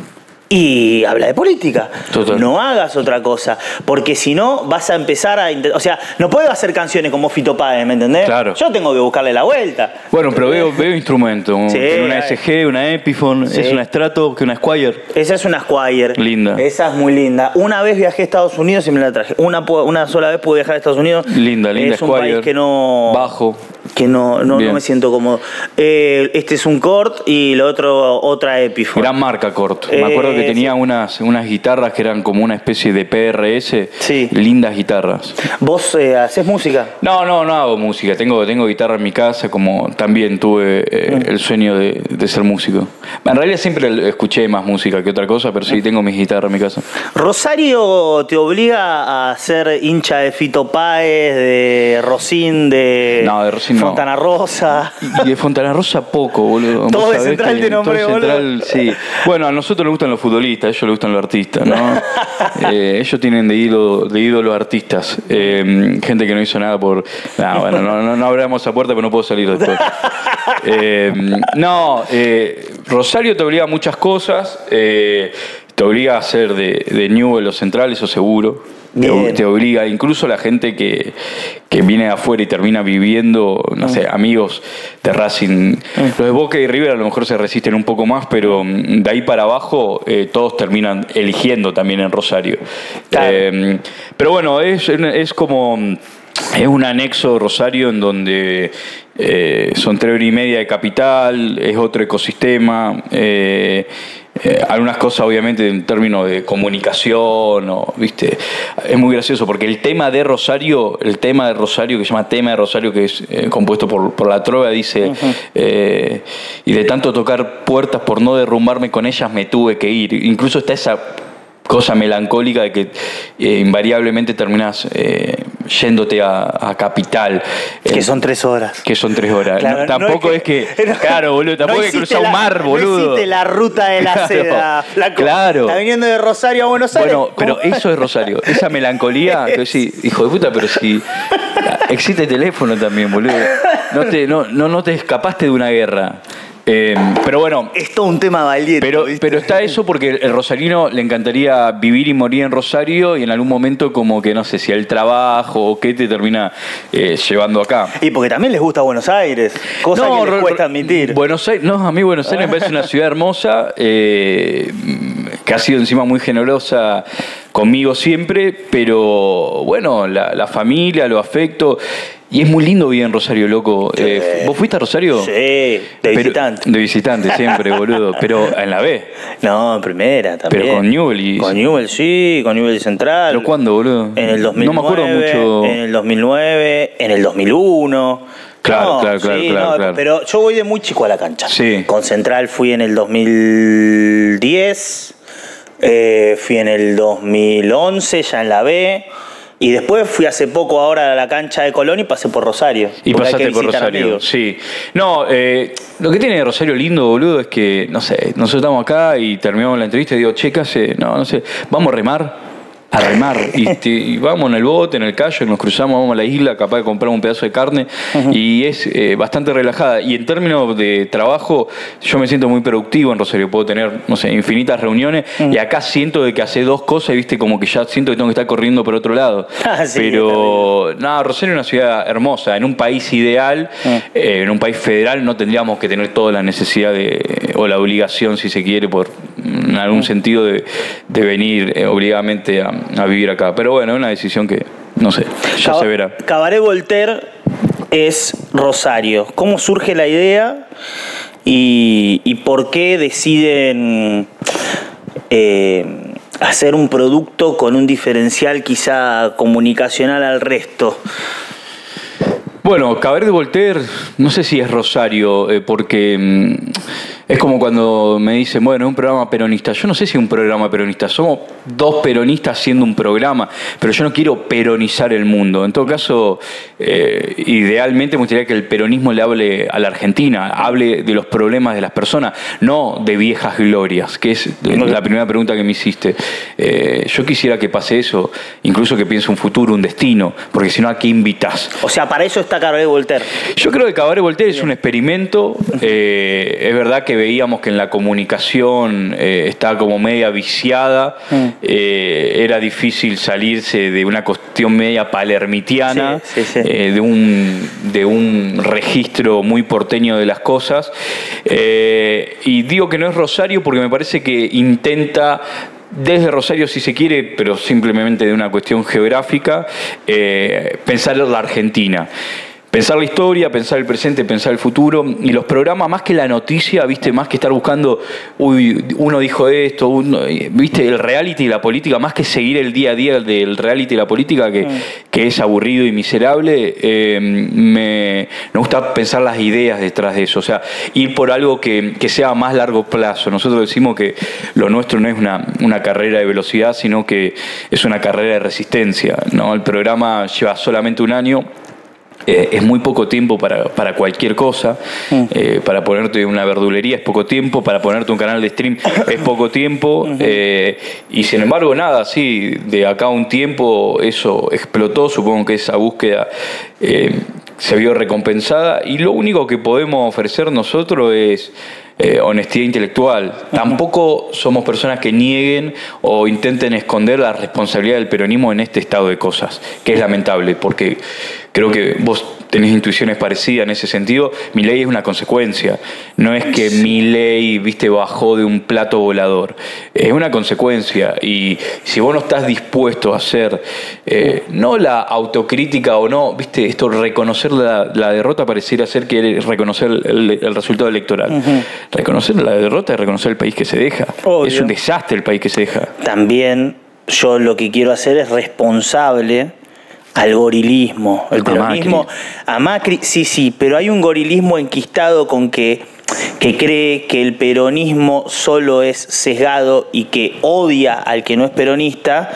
y habla de política. Total. No hagas otra cosa, porque si no vas a empezar a... O sea, no puedo hacer canciones como Fito Páez, ¿me entendés? Claro. Yo tengo que buscarle la vuelta. Bueno, pero veo, veo instrumentos. Sí, Tiene una hay. S G, una Epiphone, Sí. es una Strato, que una Squire. Esa es una Squire. Linda. Esa es muy linda. Una vez viajé a Estados Unidos y me la traje. Una, pu- una sola vez pude viajar a Estados Unidos. Linda, linda Es un Squire. país que no... Bajo. Que no, no, Bien. no me siento cómodo. Eh, este es un Cort y lo otro otra Epiphone. Gran marca Cort. Me acuerdo que Eh, tenía sí. unas, unas guitarras que eran como una especie de P R S. Sí. Lindas guitarras. ¿Vos eh, haces música? No, no, no hago música. Tengo, tengo guitarra en mi casa, como también tuve eh, el sueño de, de ser músico. En realidad siempre escuché más música que otra cosa, pero sí tengo mis guitarras en mi casa. ¿Rosario te obliga a ser hincha de Fito Páez, de Rosín, de, No, de Rosín no. Fontana Rosa? Y de Fontana Rosa poco, boludo. Todo Vos de sabés Central que- te nombré, todo de boludo. Central, sí. Bueno, a nosotros nos gustan los futbolistas, a ellos les gustan los artistas, ¿no? Eh, ellos tienen de ídolo, de ídolo artistas. Eh, gente que no hizo nada por... No, bueno, no, no, no abramos esa puerta, pero no puedo salir después. Eh, no, eh, Rosario te obliga a muchas cosas. Eh, te obliga a ser de, de New en los centrales, eso seguro. Te, Bien. te obliga, incluso la gente que, que viene de afuera y termina viviendo, no sé, amigos de Racing. Los de Boca y River a lo mejor se resisten un poco más, pero mm, de ahí para abajo eh, todos terminan eligiendo también en Rosario. Claro. Eh, pero bueno, es, es como... Es un anexo Rosario en donde eh, son tres horas y media de capital, es otro ecosistema. Eh, eh, algunas cosas obviamente en términos de comunicación, o, ¿viste? Es muy gracioso porque el tema de Rosario, el tema de Rosario que se llama Tema de Rosario, que es eh, compuesto por, por La Trova, dice, eh, y de tanto tocar puertas por no derrumbarme con ellas me tuve que ir. Incluso está esa cosa melancólica de que eh, invariablemente terminas eh, yéndote a, a Capital. Que Eh, son tres horas. que son tres horas. Claro, No, no tampoco es que, no- claro, boludo, tampoco no es que hiciste cruzar un la- mar, No boludo. hiciste la ruta de la Claro, seda, flaco. claro. Está viniendo de Rosario a Buenos Aires. Bueno, pero ¿Cómo? eso es Rosario. Esa melancolía, que sí, hijo de puta, pero si Existe teléfono también, boludo. No te, no, no, no te escapaste de una guerra. Eh, pero bueno, es todo un tema valiente. Pero, pero está eso porque el rosarino le encantaría vivir y morir en Rosario y en algún momento como que no sé si el trabajo o qué te termina eh, llevando acá. Y porque también les gusta Buenos Aires, cosa no, que les cuesta admitir. Buenos Aires, no, a mí Buenos Aires me parece una ciudad hermosa, eh, que ha sido encima muy generosa conmigo siempre, pero bueno, la, la familia, los afectos. Y es muy lindo vivir en Rosario, loco. Sí. Eh, ¿Vos fuiste a Rosario? Sí, de pero, visitante. De visitante siempre, boludo. Pero en la B. No, en primera también. Pero con Newell. Con Newell, sí, con Newell Central. ¿Pero cuándo, boludo? En el dos mil nueve. No me acuerdo mucho. En el dos mil nueve, en el dos mil uno. Claro, no, claro, claro, sí, claro, no, claro. Pero yo voy de muy chico a la cancha. Sí. Con Central fui en el dos mil diez, eh, fui en el dos mil once, ya en la B. Y después fui hace poco ahora a la cancha de Colón y pasé por Rosario. Y pasaste por Rosario, amigos. Sí. No, eh, lo que tiene Rosario lindo, boludo, es que, no sé, nosotros estamos acá y terminamos la entrevista y digo, che, casi, no, no sé, vamos a remar. A remar, y, te, y vamos en el bote, en el kayak, nos cruzamos, vamos a la isla, capaz de comprar un pedazo de carne, uh-huh. y es eh, bastante relajada. Y en términos de trabajo, yo me siento muy productivo en Rosario, puedo tener, no sé, infinitas reuniones, uh-huh. y acá siento de que hace dos cosas, y viste, como que ya siento que tengo que estar corriendo por otro lado. Ah, sí, pero, nada, no, Rosario es una ciudad hermosa, en un país ideal, uh-huh. eh, en un país federal, no tendríamos que tener toda la necesidad de, o la obligación, si se quiere, por en algún uh-huh. sentido, de, de venir eh, obligadamente a a vivir acá. Pero bueno, es una decisión que, no sé, ya Cab- se verá. Cabaret Voltaire es Rosario. ¿Cómo surge la idea y, y por qué deciden eh, hacer un producto con un diferencial quizá comunicacional al resto? Bueno, Cabaret Voltaire, no sé si es Rosario, eh, porque mmm, es como cuando me dicen, bueno, es un programa peronista. Yo no sé si es un programa peronista, somos dos peronistas haciendo un programa, pero yo no quiero peronizar el mundo. En todo caso, eh, idealmente me gustaría que el peronismo le hable a la Argentina, hable de los problemas de las personas, no de viejas glorias, que es la primera pregunta que me hiciste. Eh, yo quisiera que pase eso, incluso que piense un futuro, un destino, porque si no, ¿a qué invitas? O sea, para eso está Cabaret Voltaire. Yo creo que Cabaret Voltaire es un experimento. Eh, es verdad que veíamos que en la comunicación eh, estaba como media viciada. Mm. Eh, era difícil salirse de una cuestión media palermitiana, sí, sí, sí. Eh, de, un, de un registro muy porteño de las cosas. Eh, y digo que no es Rosario porque me parece que intenta, desde Rosario si se quiere, pero simplemente de una cuestión geográfica, eh, pensar en la Argentina. Pensar la historia, pensar el presente, pensar el futuro. Y los programas, más que la noticia, viste, más que estar buscando, uy, uno dijo esto, uno, viste, el reality y la política, más que seguir el día a día del reality y la política, que, mm. que es aburrido y miserable, eh, me, me gusta pensar las ideas detrás de eso. O sea, ir por algo que, que sea a más largo plazo. Nosotros decimos que lo nuestro no es una, una carrera de velocidad, sino que es una carrera de resistencia, ¿no? El programa lleva solamente un año. Eh, es muy poco tiempo para, para cualquier cosa. Mm. Eh, para ponerte una verdulería es poco tiempo, para ponerte un canal de stream es poco tiempo. Uh-huh. eh, y sin embargo, nada, sí, de acá a un tiempo eso explotó. Supongo que esa búsqueda eh, se vio recompensada. Y lo único que podemos ofrecer nosotros es Eh, honestidad intelectual. Uh-huh. Tampoco somos personas que nieguen o intenten esconder la responsabilidad del peronismo en este estado de cosas, que es lamentable, porque creo que vos tenés intuiciones parecidas en ese sentido. Milei es una consecuencia. No es que Milei, viste, bajó de un plato volador. Es una consecuencia. Y si vos no estás dispuesto a hacer, eh, no la autocrítica o no, viste, esto, reconocer la, la derrota pareciera ser que reconocer el, el resultado electoral. Uh-huh. Reconocer la derrota es reconocer el país que se deja. Obvio. Es un desastre el país que se deja. También yo lo que quiero hacer es responsable al gorilismo. El peronismo a Macri, sí, sí, pero hay un gorilismo enquistado con que, que cree que el peronismo solo es sesgado y que odia al que no es peronista,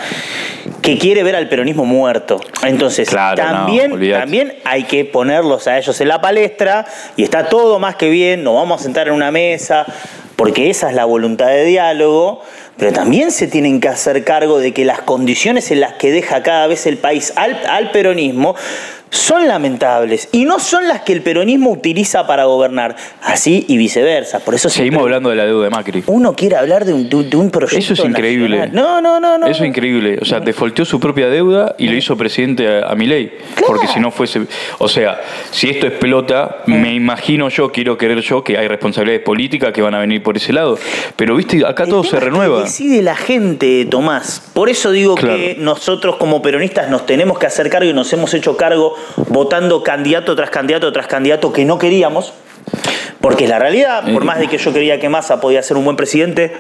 que quiere ver al peronismo muerto. Entonces, claro, también, no, también hay que ponerlos a ellos en la palestra y está todo más que bien, nos vamos a sentar en una mesa, porque esa es la voluntad de diálogo, pero también se tienen que hacer cargo de que las condiciones en las que deja cada vez el país al, al peronismo son lamentables y no son las que el peronismo utiliza para gobernar, así y viceversa. Por eso seguimos hablando de la deuda de Macri. Uno quiere hablar de un, de, de un proyecto Eso es increíble. nacional. No, no, no, no. Eso es increíble. O sea, defaulteó su propia deuda y lo hizo presidente a, a Milei. Claro. Porque si no fuese... O sea, si esto es pelota, mm. me imagino yo, quiero creer yo, que hay responsabilidades políticas que van a venir por ese lado. Pero, viste, acá el todo se renueva. Que decide la gente, Tomás. Por eso digo claro. que nosotros como peronistas nos tenemos que hacer cargo y nos hemos hecho cargo votando candidato tras candidato tras candidato que no queríamos, porque es la realidad, por más de que yo creía que Massa podía ser un buen presidente,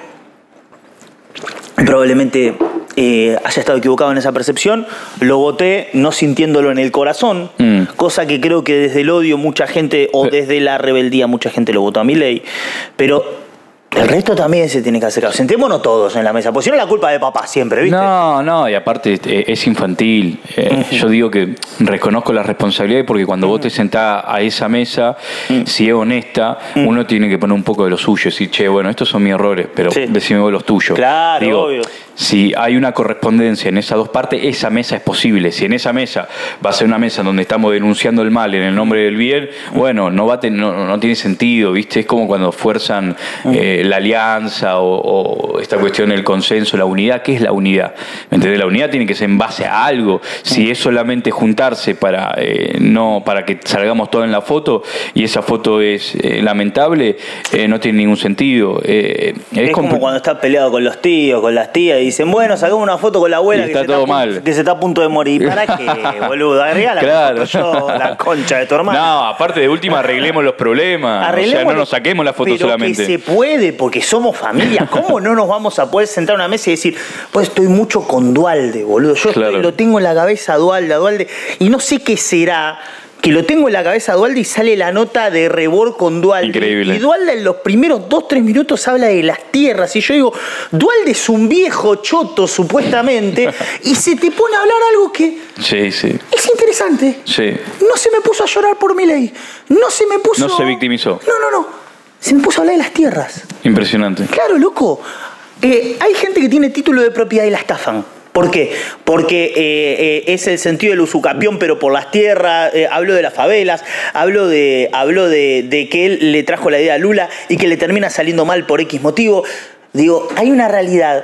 probablemente eh, haya estado equivocado en esa percepción, lo voté no sintiéndolo en el corazón, mm. cosa que creo que desde el odio mucha gente, o desde la rebeldía mucha gente lo votó a Milei, pero... el resto también se tiene que hacer cargo. Sentémonos todos en la mesa, porque si no la culpa de papá siempre, ¿viste? No, no, y aparte es infantil. Eh, uh-huh. Yo digo que reconozco la responsabilidad porque cuando uh-huh. vos te sentás a esa mesa, uh-huh. si es honesta, uh-huh. uno tiene que poner un poco de lo suyo. Decir, che, bueno, estos son mis errores, pero sí. decime vos los tuyos. Claro, digo, obvio. Si hay una correspondencia en esas dos partes, esa mesa es posible. Si en esa mesa va a ser una mesa donde estamos denunciando el mal en el nombre del bien, bueno, no, va a ten, no, no tiene sentido, ¿viste? Es como cuando fuerzan eh, la alianza o, o esta cuestión del consenso, la unidad. ¿Qué es la unidad? ¿Me entendés? La unidad tiene que ser en base a algo. Si es solamente juntarse para, eh, no, para que salgamos todos en la foto y esa foto es eh, lamentable, eh, no tiene ningún sentido. Eh, es, es como cuando estás peleado con los tíos, con las tías, y dicen, bueno, sacamos una foto con la abuela que, está se todo está mal. que se está a punto de morir. ¿Para qué, boludo? Agregala claro. yo, la concha de tu hermano. No, aparte de última, arreglemos los problemas. Arreglemos o sea, no nos saquemos la foto pero solamente. Que se puede, porque somos familia. ¿Cómo no nos vamos a poder sentar a una mesa y decir, pues estoy mucho con Dualde, boludo? Yo claro. estoy, lo tengo en la cabeza a Dualde, a Dualde, y no sé qué será. Que lo tengo en la cabeza a Dualde y sale la nota de Rebord con Dualde. Increíble. Y Dualde en los primeros dos, tres minutos habla de las tierras. Y yo digo, Dualde es un viejo choto, supuestamente, y se te pone a hablar algo que sí, sí. es interesante. Sí. No se me puso a llorar por Milei. No se me puso... No se victimizó. No, no, no. Se me puso a hablar de las tierras. Impresionante. Claro, loco. Eh, hay gente que tiene título de propiedad y la estafan. ¿Por qué? Porque eh, eh, es el sentido del usucapión, pero por las tierras. Eh, hablo de las favelas, hablo, de, hablo de, de que él le trajo la idea a Lula y que le termina saliendo mal por X motivo. Digo, hay una realidad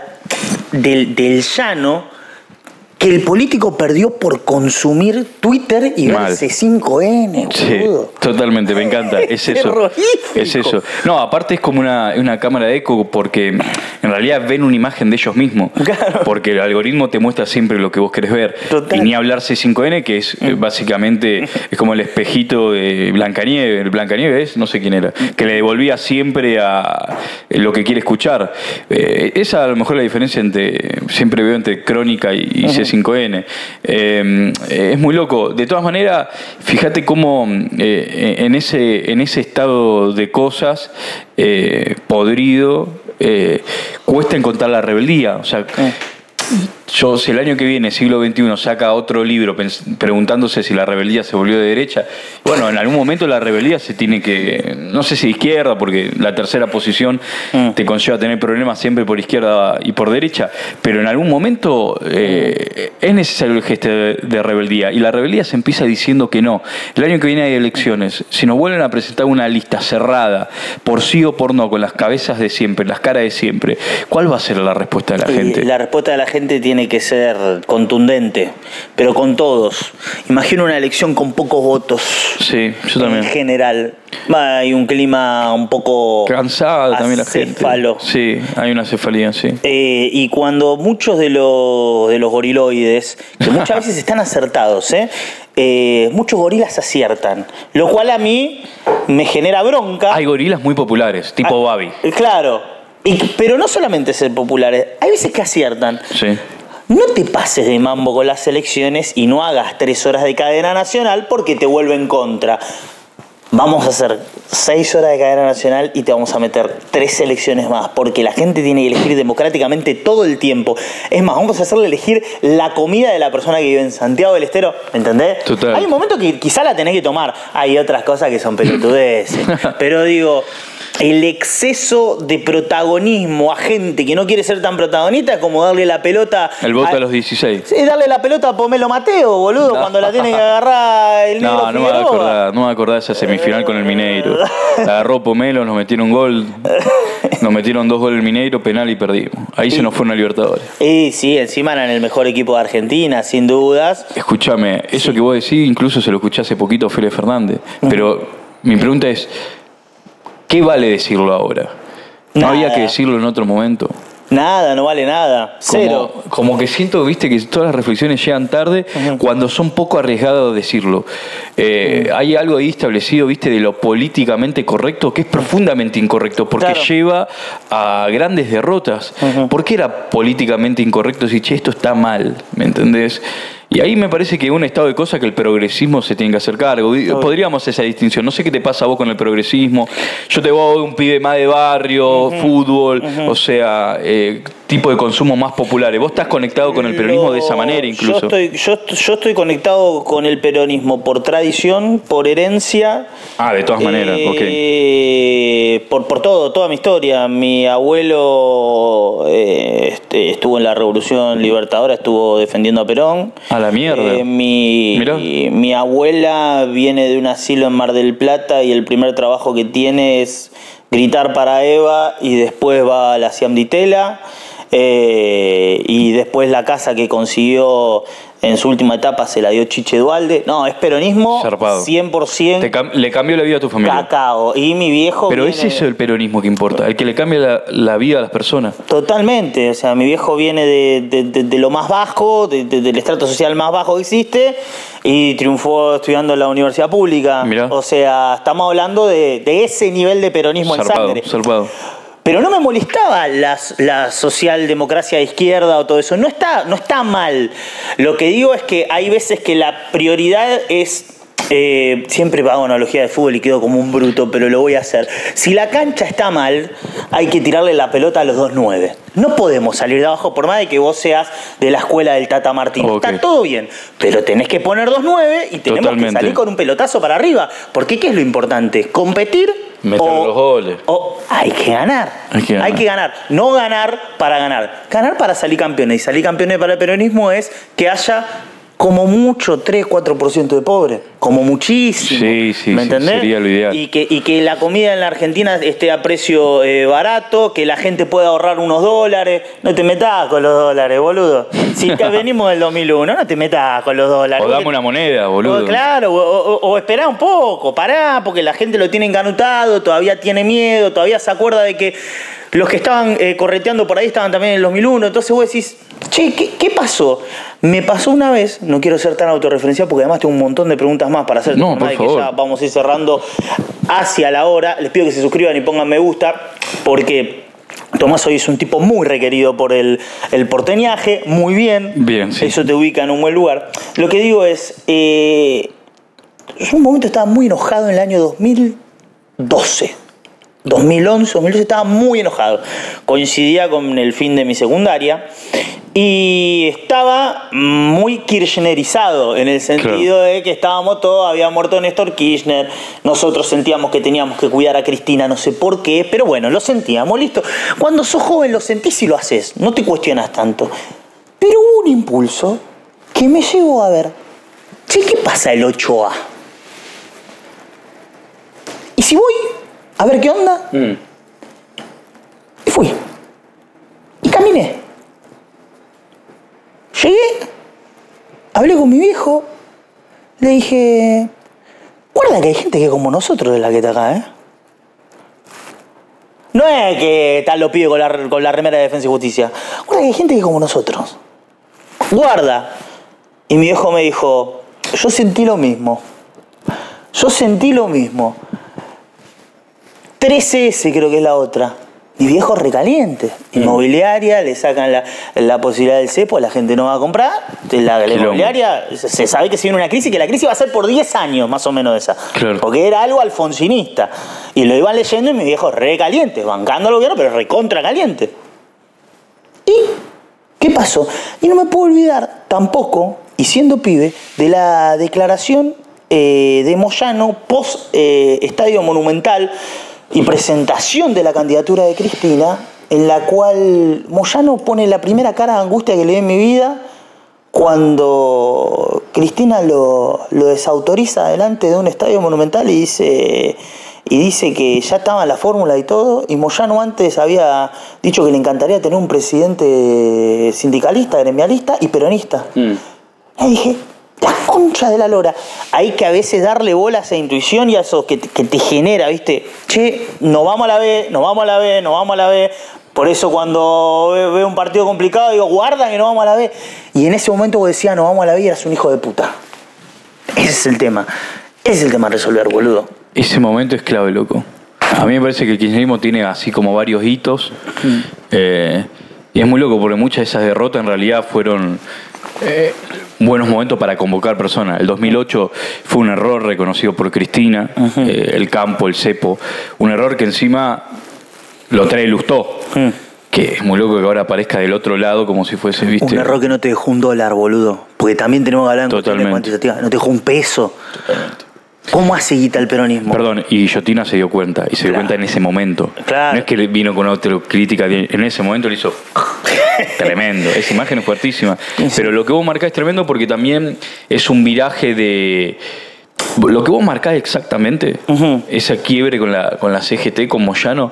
del, del llano que el político perdió por consumir Twitter y ver C cinco N, boludo. Sí, totalmente, me encanta. Es eso. Terrorífico. Es eso. No, aparte es como una, una cámara de eco porque en realidad ven una imagen de ellos mismos. Claro. Porque el algoritmo te muestra siempre lo que vos querés ver. Total. Y ni hablar C cinco N, que es mm. básicamente es como el espejito de Blancanieves. Blancanieves, no sé quién era, que le devolvía siempre a lo que quiere escuchar. Eh, esa a lo mejor la diferencia entre siempre veo entre Crónica y, y uh-huh. C cinco N. Eh, es muy loco. De todas maneras, fíjate cómo eh, en, ese, en ese estado de cosas eh, podrido eh, cuesta encontrar la rebeldía. O sea, uh-huh. yo, si el año que viene, siglo veintiuno, saca otro libro preguntándose si la rebeldía se volvió de derecha, bueno, en algún momento la rebeldía se tiene que, no sé si de izquierda, porque la tercera posición mm. te conlleva tener problemas siempre por izquierda y por derecha, pero en algún momento eh, mm. es necesario el gesto de, de rebeldía, y la rebeldía se empieza diciendo que no. El año que viene hay elecciones, si nos vuelven a presentar una lista cerrada, por sí o por no, con las cabezas de siempre, las caras de siempre, ¿cuál va a ser la respuesta de la gente? La respuesta de la gente tiene que ser contundente, pero con todos. Imagino una elección con pocos votos. Sí, yo también. En general. Hay un clima un poco cansado también la gente. Sí, hay una cefalía, sí. Eh, y cuando muchos de los, de los goriloides, que muchas veces están acertados, ¿eh? Eh, muchos gorilas aciertan, lo cual a mí me genera bronca. Hay gorilas muy populares, tipo ah, Babi. Claro. Y, pero no solamente ser populares, hay veces que aciertan. Sí. No te pases de mambo con las elecciones y no hagas tres horas de cadena nacional porque te vuelven contra. vamos a hacer seis horas de cadena nacional y te vamos a meter tres elecciones más, porque la gente tiene que elegir democráticamente todo el tiempo. Es más, vamos a hacerle elegir la comida de la persona que vive en Santiago del Estero, ¿entendés? Total. Hay un momento que quizá la tenés que tomar, hay otras cosas que son pelotudeces, pero digo... El exceso de protagonismo a gente que no quiere ser tan protagonista es como darle la pelota... El voto a, a los dieciséis. Sí, darle la pelota a Pomelo Mateo, boludo, no. Cuando la tiene que agarrar el negro No, no me voy a acordar, no me voy a acordar esa semifinal con el Mineiro. La agarró Pomelo, nos metieron un gol, nos metieron dos goles el Mineiro, penal y perdimos. Ahí sí. Se nos fueron a Libertadores. Y sí, encima eran el mejor equipo de Argentina, sin dudas. Escúchame, eso sí. Que vos decís, incluso se lo escuché hace poquito a Félix Fernández. Uh-huh. Pero mi pregunta es... ¿Qué vale decirlo ahora? ¿No nada. Había que decirlo en otro momento? Nada, no vale nada. Cero. Como, como que siento, viste, que todas las reflexiones llegan tarde uh-huh. cuando son poco arriesgados decirlo. Eh, uh-huh. Hay algo ahí establecido, viste, de lo políticamente correcto que es profundamente incorrecto porque claro. lleva a grandes derrotas. Uh-huh. ¿Por qué era políticamente incorrecto si, che, esto está mal? ¿Me entendés? Y ahí me parece que es un estado de cosas que el progresismo se tiene que hacer cargo. Podríamos hacer esa distinción. No sé qué te pasa a vos con el progresismo. Yo te voy un pibe más de barrio, uh-huh. fútbol, uh-huh. o sea, eh, tipo de consumo más populares. Vos estás conectado con el peronismo Lo... de esa manera incluso. Yo estoy, yo, yo estoy conectado con el peronismo por tradición, por herencia. Ah, de todas eh, maneras, ok. Por, por todo, toda mi historia. Mi abuelo eh, este, estuvo en la Revolución Libertadora, estuvo defendiendo a Perón. A la mierda. Eh, mi, mi abuela viene de un asilo en Mar del Plata y el primer trabajo que tiene es gritar para Eva y después va a la Ciam Di Tella eh, y después la casa que consiguió en su última etapa se la dio Chiche Dualde. No, es peronismo Zarpado. cien por ciento. Te cam le cambió la vida a tu familia. Cacao. Y mi viejo... Pero viene... es eso el peronismo que importa, el que le cambia la, la vida a las personas. Totalmente. O sea, mi viejo viene de, de, de, de lo más bajo, de, de, del estrato social más bajo que existe, y triunfó estudiando en la universidad pública. Mirá. O sea, estamos hablando de, de ese nivel de peronismo Zarpado, en sangre. Zarpado. Pero no me molestaba la, la socialdemocracia de izquierda o todo eso. No está, no está mal. Lo que digo es que hay veces que la prioridad es... Eh, siempre hago analogía de fútbol y quedo como un bruto, pero lo voy a hacer. Si la cancha está mal, hay que tirarle la pelota a los dos nueve. No podemos salir de abajo por más de que vos seas de la escuela del Tata Martino. Okay. Está todo bien, pero tenés que poner dos nueve y tenemos Totalmente. que salir con un pelotazo para arriba. Porque ¿qué es lo importante? ¿Competir? Meter o, los goles. O hay que ganar. Hay que ganar. Hay que ganar. No ganar para ganar. Ganar para salir campeones. Y salir campeones para el peronismo es que haya... como mucho tres, cuatro por ciento de pobres, como muchísimo. Sí, sí, ¿me entendés? Sí, sería lo ideal. Y que, y que la comida en la Argentina esté a precio eh, barato, que la gente pueda ahorrar unos dólares. No te metas con los dólares, boludo. Si te venimos del dos mil uno, no te metas con los dólares. O dame una moneda, boludo. O, claro, o, o, o esperá un poco, pará, porque la gente lo tiene encanutado, todavía tiene miedo, todavía se acuerda de que los que estaban eh, correteando por ahí estaban también en el dos mil uno. Entonces vos decís, che, ¿qué, ¿qué pasó? Me pasó una vez, no quiero ser tan autorreferencial porque además tengo un montón de preguntas más para hacer. No, por que favor. Ya vamos a ir cerrando hacia la hora. Les pido que se suscriban y pongan me gusta porque Tomás hoy es un tipo muy requerido por el, el porteñaje, muy bien. Bien, sí. Eso te ubica en un buen lugar. Lo que digo es, eh, yo en un momento estaba muy enojado en el año dos mil doce. dos mil once, dos mil doce estaba muy enojado. Coincidía con el fin de mi secundaria y estaba muy kirchnerizado en el sentido claro. de que estábamos todos, había muerto Néstor Kirchner, nosotros sentíamos que teníamos que cuidar a Cristina, no sé por qué, pero bueno, lo sentíamos, listo. Cuando sos joven lo sentís y lo haces, no te cuestionas tanto. Pero hubo un impulso que me llevó a ver, che, ¿qué pasa el ocho A? ¿Y si voy a ver qué onda? Mm. Y fui. Y caminé. Llegué, hablé con mi viejo, le dije, guarda que hay gente que como nosotros de la que está acá, ¿eh? No es que tal lo pide con la, con la remera de Defensa y Justicia. Guarda que hay gente que como nosotros. Guarda. Y mi viejo me dijo, yo sentí lo mismo. Yo sentí lo mismo. trece ese creo que es la otra. Mi viejo recaliente. Inmobiliaria, le sacan la, la posibilidad del cepo, la gente no va a comprar. La, la inmobiliaria, se sabe que si viene una crisis, que la crisis va a ser por diez años más o menos esa. Claro. Porque era algo alfonsinista. Y lo iban leyendo y mi viejo recaliente, bancando al gobierno, pero recontra caliente. ¿Y qué pasó? Y no me puedo olvidar tampoco, y siendo pibe, de la declaración eh, de Moyano post eh, Estadio Monumental y presentación de la candidatura de Cristina, en la cual Moyano pone la primera cara de angustia que le di en mi vida cuando Cristina lo, lo desautoriza delante de un Estadio Monumental y dice, y dice que ya estaba la fórmula y todo, y Moyano antes había dicho que le encantaría tener un presidente sindicalista, gremialista y peronista. Mm. Y dije, la concha de la lora. Hay que a veces darle bola a esa intuición y a eso que, que te genera, ¿viste? Che, nos vamos a la B, nos vamos a la B, nos vamos a la B. Por eso cuando veo un partido complicado digo, guarda que nos vamos a la B. Y en ese momento vos decías, nos vamos a la B y eras un hijo de puta. Ese es el tema. Ese es el tema a resolver, boludo. Ese momento es clave, loco. A mí me parece que el kirchnerismo tiene así como varios hitos. Mm. Eh, y es muy loco porque muchas de esas derrotas en realidad fueron... Eh, buenos momentos para convocar personas. El dos mil ocho fue un error reconocido por Cristina, uh-huh. eh, el campo, el cepo, un error que encima lo trae Lustó, uh-huh. que es muy loco que ahora aparezca del otro lado como si fuese, viste. Un error que no te dejó un dólar, boludo, porque también tenemos que hablar en cuestiones cuantitativas, no te dejó un peso. Totalmente. ¿Cómo hace guita el peronismo? Perdón, y Guillotina se dio cuenta, y se claro. dio cuenta en ese momento. Claro. No es que vino con otra crítica, en ese momento le hizo tremendo, esa imagen es fuertísima. Sí. Pero lo que vos marcás es tremendo porque también es un viraje de... Lo que vos marcás exactamente, uh-huh. esa quiebre con la, con la C G T, con Moyano,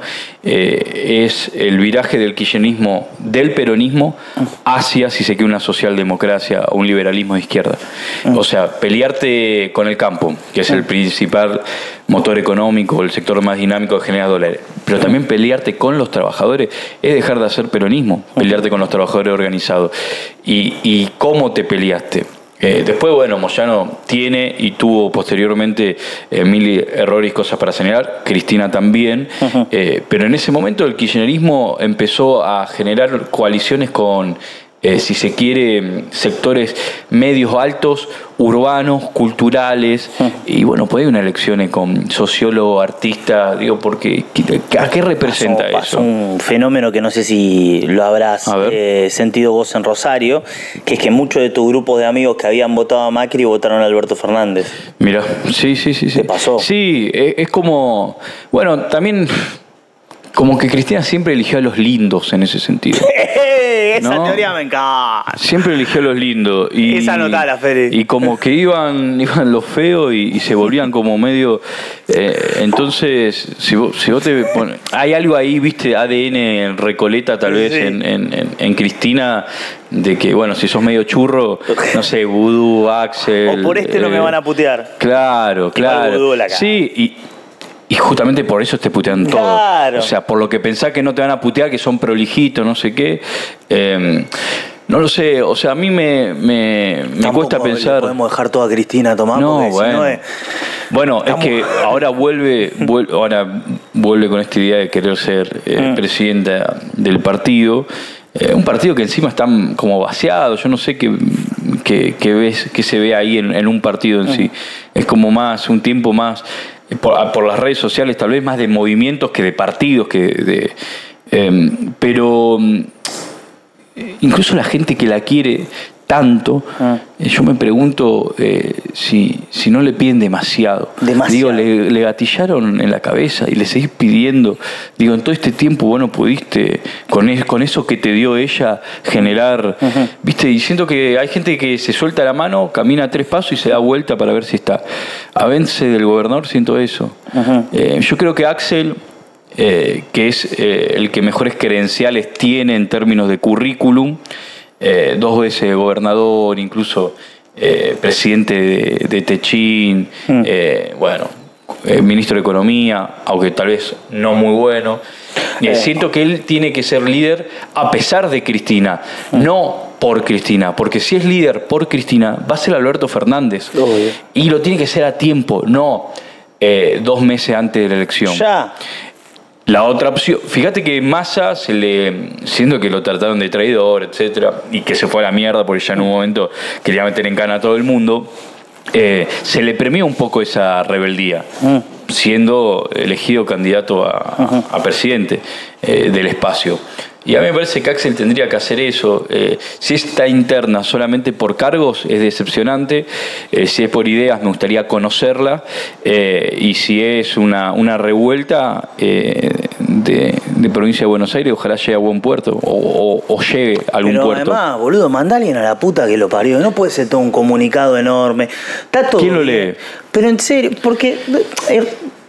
eh, es el viraje del kirchnerismo, del peronismo, hacia, si se quiere, una socialdemocracia o un liberalismo de izquierda. Uh-huh. O sea, pelearte con el campo, que es uh-huh. el principal motor económico, el sector más dinámico que genera dólares, pero también pelearte con los trabajadores es dejar de hacer peronismo, pelearte con los trabajadores organizados. ¿Y, y cómo te peleaste? Eh, después, bueno, Moyano tiene y tuvo posteriormente eh, mil errores y cosas para señalar, Cristina también, uh-huh. eh, pero en ese momento el kirchnerismo empezó a generar coaliciones con, eh, si se quiere, sectores medios altos, urbanos, culturales, uh-huh. y bueno, pues hay una elección con sociólogo, artista, digo, porque ¿a qué representa pasó, pasó eso? Un fenómeno que no sé si lo habrás eh, sentido vos en Rosario, que es que muchos de tus grupos de amigos que habían votado a Macri votaron a Alberto Fernández. Mira, sí, sí, sí. sí. ¿Qué pasó? Sí, es, es como, bueno, también... Como que Cristina siempre eligió a los lindos en ese sentido. Esa ¿no? teoría me encanta. Siempre eligió a los lindos. Y, Esa notala, Fede. Y como que iban, iban los feos y, y se volvían como medio... Eh, entonces, si vos, si vos te pones... Hay algo ahí, viste, A D N en Recoleta tal vez, sí. en, en, en, en Cristina, de que, bueno, si sos medio churro, no sé, Vudú, Axel... O por este eh, no me van a putear. Claro, claro. Vudú la cara. Sí, y... Y justamente por eso te putean todo. Claro. O sea, por lo que pensás que no te van a putear, que son prolijitos, no sé qué. Eh, no lo sé, o sea, a mí me, me, me cuesta pensar... podemos dejar toda a Cristina tomar. No, bueno. Si no es... Bueno, Estamos... es que ahora vuelve, vuelve, ahora vuelve con esta idea de querer ser eh, mm. presidenta del partido. Eh, un partido que encima está como vaciado, yo no sé qué, qué, qué ves, qué se ve ahí en, en un partido en mm. sí. Es como más, un tiempo más... Por, por las redes sociales, tal vez más de movimientos que de partidos, que de, eh, pero incluso la gente que la quiere tanto, ah. eh, yo me pregunto eh, si, si no le piden demasiado. Demasiado. Digo, le, le gatillaron en la cabeza y le seguís pidiendo. Digo, en todo este tiempo vos no pudiste, con, es, con eso que te dio ella, generar... Uh-huh. Viste, y siento que hay gente que se suelta la mano, camina tres pasos y se da vuelta para ver si está. A Vence del gobernador siento eso. Uh-huh. Eh, yo creo que Axel... Eh, que es eh, el que mejores credenciales tiene en términos de currículum, eh, dos veces gobernador, incluso eh, presidente de, de Techín, mm. eh, bueno, eh, ministro de Economía, aunque tal vez no muy bueno. Eh, siento que él tiene que ser líder a pesar de Cristina, mm. no por Cristina, porque si es líder por Cristina, va a ser Alberto Fernández. Obvio. Y lo tiene que ser a tiempo, no eh, dos meses antes de la elección. Ya. La otra opción, fíjate que Massa se le, siendo que lo trataron de traidor, etcétera, y que se fue a la mierda porque ya en un momento quería meter en cana a todo el mundo, eh, se le premió un poco esa rebeldía, mm. siendo elegido candidato a, uh-huh. a presidente eh, del espacio. Y a mí me parece que Axel tendría que hacer eso. Eh, si está interna solamente por cargos, es decepcionante. Eh, si es por ideas, me gustaría conocerla. Eh, y si es una, una revuelta eh, de, de provincia de Buenos Aires, ojalá llegue a buen puerto o, o, o llegue a algún Pero puerto. Además, boludo, manda a alguien a la puta que lo parió. No puede ser todo un comunicado enorme. Está todo ¿Quién lo bien. lee? Pero en serio, porque... Eh,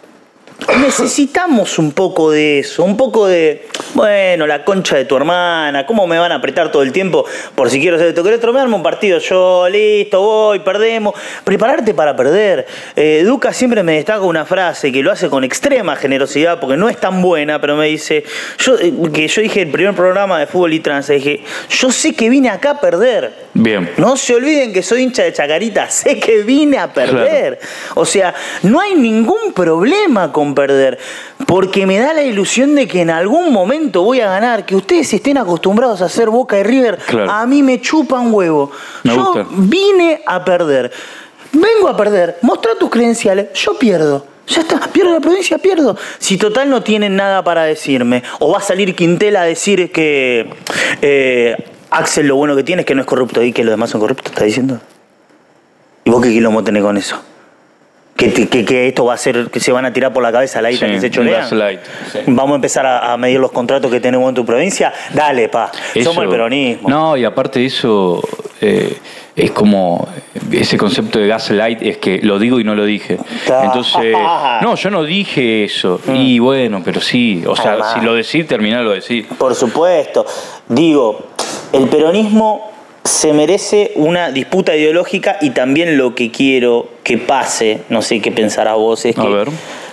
necesitamos un poco de eso, un poco de, bueno, la concha de tu hermana, ¿cómo me van a apretar todo el tiempo por si quiero hacer esto? ¿Querés tromearme un partido? Yo, listo, voy, perdemos. Prepararte para perder. Eh, Duca siempre me destaca una frase que lo hace con extrema generosidad, porque no es tan buena, pero me dice, yo, que yo dije el primer programa de Fútbol y Trance, dije, yo sé que vine acá a perder. Bien. No se olviden que soy hincha de Chacarita, sé que vine a perder. Claro. O sea, no hay ningún problema con perder, porque me da la ilusión de que en algún momento voy a ganar, que ustedes estén acostumbrados a hacer Boca y River, claro. a mí me chupan huevo. Me yo gusta. Vine a perder, vengo a perder, mostrá tus credenciales, yo pierdo. Ya está, pierdo la provincia, pierdo. Si total no tienen nada para decirme, o va a salir Quintela a decir que eh, Axel lo bueno que tiene es que no es corrupto y que los demás son corruptos, ¿está diciendo? ¿Y vos qué quilombo tenés con eso? Que, que, que esto va a ser, que se van a tirar por la cabeza la guita sí, que se chorean. Sí. Vamos a empezar a, a medir los contratos que tenemos en tu provincia. Dale, pa. Eso, somos el peronismo. No, y aparte de eso, eh, es como ese concepto de gaslight, es que lo digo y no lo dije. Entonces, no, yo no dije eso. Mm. Y bueno, pero sí, o sea, además, si lo decís, terminalo de decir. Por supuesto. Digo, el peronismo se merece una disputa ideológica y también lo que quiero que pase, no sé qué pensarás vos, es a que ver.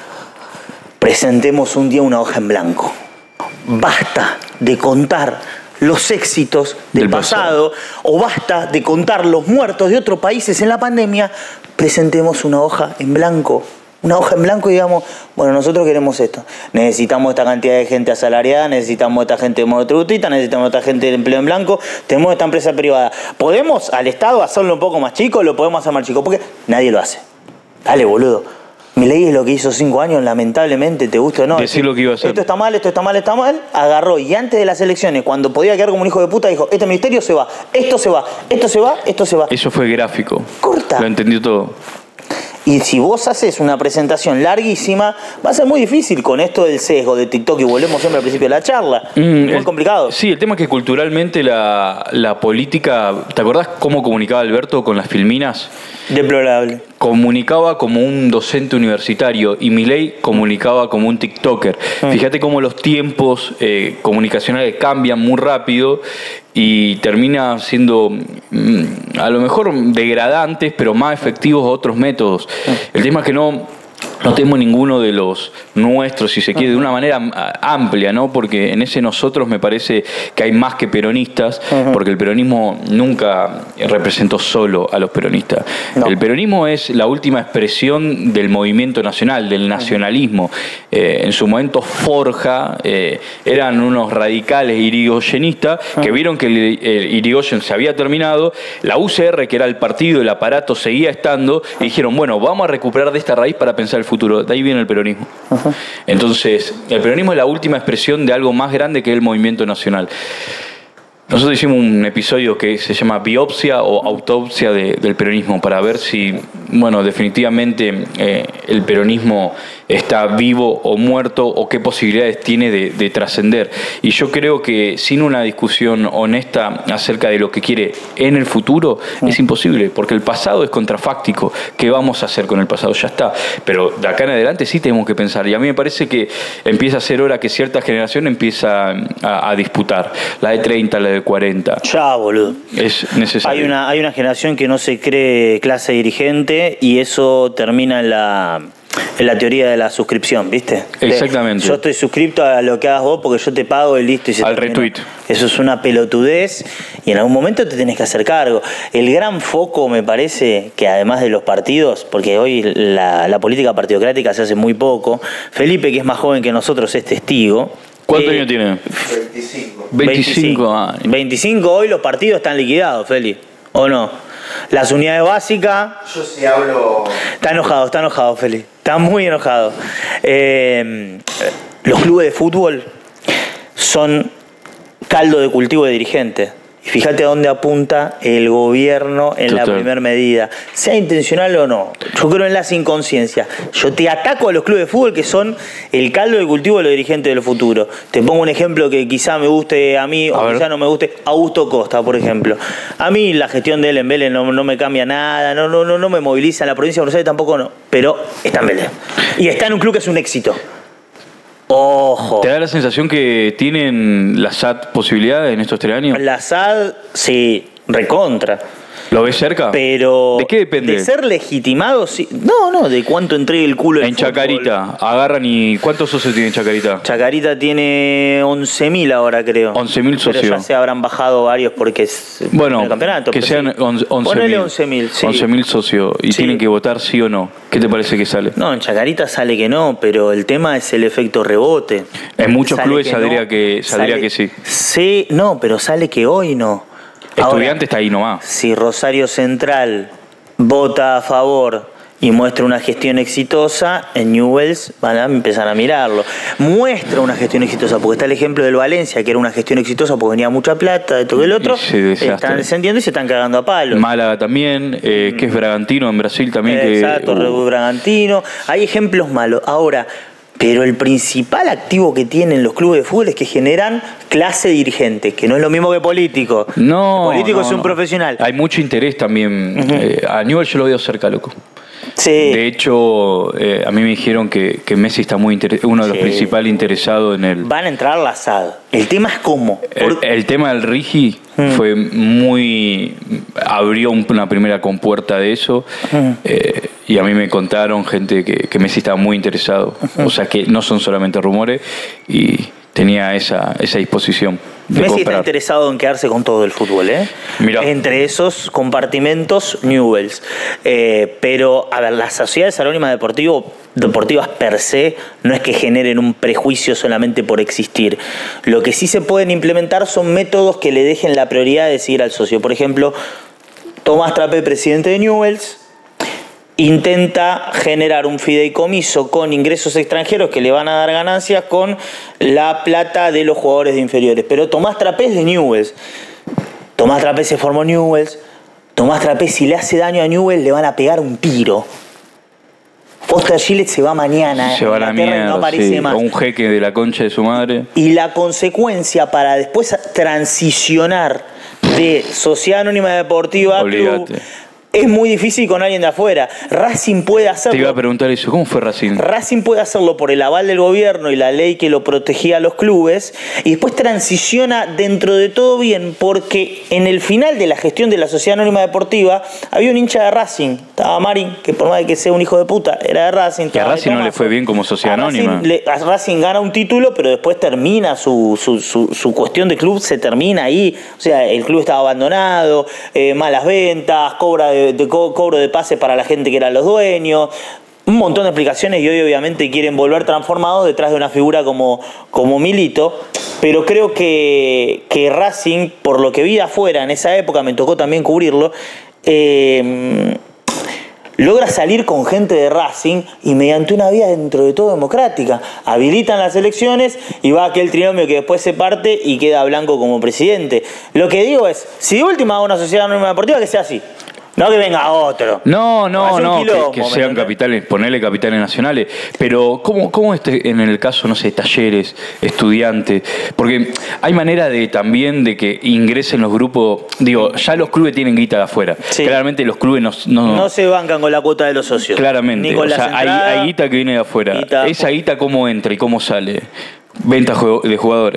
presentemos un día una hoja en blanco. Basta de contar los éxitos del, del pasado, pasado o basta de contar los muertos de otros países en la pandemia. Presentemos una hoja en blanco. Una hoja en blanco y digamos, bueno, nosotros queremos esto. Necesitamos esta cantidad de gente asalariada, necesitamos esta gente de monotributista, necesitamos esta gente de empleo en blanco, tenemos esta empresa privada. ¿Podemos al Estado hacerlo un poco más chico? ¿Lo podemos hacer más chico? Porque nadie lo hace. Dale, boludo. Milei es lo que hizo cinco años, lamentablemente, te gusta o no. Decir lo que iba a hacer. Esto está mal, esto está mal, está mal. Agarró y antes de las elecciones, cuando podía quedar como un hijo de puta, dijo, este ministerio se va, esto se va, esto se va, esto se va. Eso fue gráfico. Corta. Lo entendió todo. Y si vos haces una presentación larguísima, va a ser muy difícil con esto del sesgo de TikTok y volvemos siempre al principio de la charla. Mm, muy el, complicado. Sí, el tema es que culturalmente la, la política... ¿Te acordás cómo comunicaba Alberto con las filminas? Deplorable. Comunicaba como un docente universitario y Milei comunicaba como un TikToker. Mm. Fíjate cómo los tiempos eh, comunicacionales cambian muy rápido y termina siendo mm, a lo mejor degradantes, pero más efectivos otros métodos. Mm. El tema es que no... No tenemos ninguno de los nuestros, si se quiere, de una manera amplia, ¿no? Porque en ese nosotros me parece que hay más que peronistas, uh-huh. porque el peronismo nunca representó solo a los peronistas. No. El peronismo es la última expresión del movimiento nacional, del nacionalismo. Eh, en su momento Forja eh, eran unos radicales irigoyenistas uh-huh. que vieron que el, el Irigoyen se había terminado, la U C R, que era el partido, el aparato, seguía estando, y dijeron, bueno, vamos a recuperar de esta raíz para pensar el futuro. De ahí viene el peronismo. Uh-huh. Entonces, el peronismo es la última expresión de algo más grande que el movimiento nacional. Nosotros hicimos un episodio que se llama Biopsia o Autopsia de, del peronismo para ver si, bueno, definitivamente eh, el peronismo está vivo o muerto o qué posibilidades tiene de, de trascender. Y yo creo que sin una discusión honesta acerca de lo que quiere en el futuro es imposible, porque el pasado es contrafáctico. ¿Qué vamos a hacer con el pasado? Ya está. Pero de acá en adelante sí tenemos que pensar. Y a mí me parece que empieza a ser hora que cierta generación empieza a, a disputar. La de treinta, la de cuarenta. Ya, boludo. Es necesario. Hay una, hay una generación que no se cree clase dirigente y eso termina en la... En la teoría de la suscripción, ¿viste? Exactamente. De, yo estoy suscripto a lo que hagas vos porque yo te pago y listo. Y se Al terminó. retweet. Eso es una pelotudez y en algún momento te tenés que hacer cargo. El gran foco, me parece, que además de los partidos, porque hoy la, la política partidocrática se hace muy poco, Felipe, que es más joven que nosotros, es testigo. ¿Cuántos eh, años tiene? veinticinco. veinticinco años. veinticinco, hoy los partidos están liquidados, Feli. ¿O no? Las unidades básicas... Yo sí hablo. Está enojado, está enojado, Feli. Está muy enojado. Eh, los clubes de fútbol son caldo de cultivo de dirigentes. Y fíjate a dónde apunta el gobierno en Total. la primera medida. Sea intencional o no. Yo creo en las inconsciencias. Yo te ataco a los clubes de fútbol que son el caldo de cultivo de los dirigentes del futuro. Te pongo un ejemplo que quizá me guste a mí A o ver. quizá no me guste. Augusto Costa, por ejemplo. A mí la gestión de él en Vélez no, no me cambia nada, no, no, no, no me moviliza en la provincia de Buenos Aires tampoco no. Pero está en Vélez. Y está en un club que es un éxito. Ojo. ¿Te da la sensación que tienen la S A T posibilidades en estos tres años? La S A D, sí, recontra. ¿Lo ves cerca? Pero. ¿De qué depende? De ser legitimado, sí. No, no, de cuánto entregue el culo En Chacarita, agarran y... ¿Cuántos socios tiene Chacarita? Chacarita tiene once mil ahora, creo. once mil Pero socios. ya se habrán bajado varios porque es Bueno, el campeonato. que pero sean sí. once Ponele mil. once mil, sí. once mil socios y Sí. tienen que votar sí o no. ¿Qué te parece que sale? No, en Chacarita sale que no, pero el tema es el efecto rebote. En muchos Sale clubes que saldría no, que- saldría sale- que sí. Sí, no, pero sale que hoy no. Ahora, Estudiante está ahí nomás. si Rosario Central vota a favor y muestra una gestión exitosa, en Newell's van a empezar a mirarlo. Muestra una gestión exitosa, porque está el ejemplo del Valencia, que era una gestión exitosa porque venía mucha plata, de todo el otro. Y se desastre. Están descendiendo y se están cagando a palos. Málaga también, eh, que es Bragantino en Brasil también. Exacto, que, Red uh, Bull Bragantino. Hay ejemplos malos. Ahora, pero el principal activo que tienen los clubes de fútbol es que generan clase dirigente, que no es lo mismo que político. No. El político no, es un no. profesional. Hay mucho interés también. eh, a Newell yo lo veo cerca, loco. Sí. De hecho, eh, a mí me dijeron que, que Messi está muy inter- uno de los Sí. principales interesados en el... Van a entrar la S A D. El tema es cómo. El, Por- el tema del Rigi Mm. fue muy... abrió un- una primera compuerta de eso Mm. eh, y a mí me contaron gente que, que Messi estaba muy interesado. O sea que no son solamente rumores y tenía esa, esa disposición de Messi está comprar. interesado en quedarse con todo el fútbol, ¿eh? Mirá. Entre esos compartimentos, Newell's. Eh, pero, a ver, las sociedades anónimas deportivo, deportivas per se no es que generen un prejuicio solamente por existir. Lo que sí se pueden implementar son métodos que le dejen la prioridad de seguir al socio. Por ejemplo, Tomás Trapé, presidente de Newell's, intenta generar un fideicomiso con ingresos extranjeros que le van a dar ganancias con la plata de los jugadores de inferiores. Pero Tomás Trapé es de Newell's. Tomás Trapé se formó en Newell's. Tomás Trapé, si le hace daño a Newell's, le van a pegar un tiro. Foster Gillett se va mañana. Se va a la Inglaterra y mierda, no aparece sí. más. O un jeque de la concha de su madre. Y la consecuencia para después transicionar de sociedad anónima deportiva a club Olvídate. es muy difícil con alguien de afuera. Racing puede hacerlo. Te iba a preguntar eso, ¿cómo fue Racing? Racing puede hacerlo por el aval del gobierno y la ley que lo protegía a los clubes y después transiciona dentro de todo bien porque en el final de la gestión de la Sociedad Anónima Deportiva había un hincha de Racing, estaba Marín, que por más de que sea un hijo de puta, era de Racing. Que a estaba Racing no le Tomás. fue bien como sociedad A Racing anónima. le- a Racing gana un título, pero después termina su, su, su, su cuestión de club, se termina ahí. O sea, el club estaba abandonado, eh, malas ventas, cobra de, de co- cobro de pases para la gente que eran los dueños. Un montón de explicaciones y hoy obviamente quieren volver transformados detrás de una figura como, como Milito. Pero creo que, que Racing, por lo que vi de afuera en esa época, me tocó también cubrirlo, eh, logra salir con gente de Racing y mediante una vía dentro de todo democrática. Habilitan las elecciones y va aquel trinomio que después se parte y queda Blanco como presidente. Lo que digo es, si de última hago una sociedad anónima deportiva, que sea así. No que venga otro. No, no, Hace un no, que- quilombo, que, ¿me sean entendés? capitales, ponerle capitales nacionales. Pero, ¿cómo, cómo este, en el caso, no sé, talleres, estudiantes? Porque hay manera de también de que ingresen los grupos. Digo, ya los clubes tienen guita de afuera. Sí. Claramente los clubes no. no, No se bancan con la cuota de los socios. claramente. Ni con O las sea, hay, entradas. hay guita que viene de afuera. Guita. Esa guita, ¿cómo entra y cómo sale? Ventas de jugadores.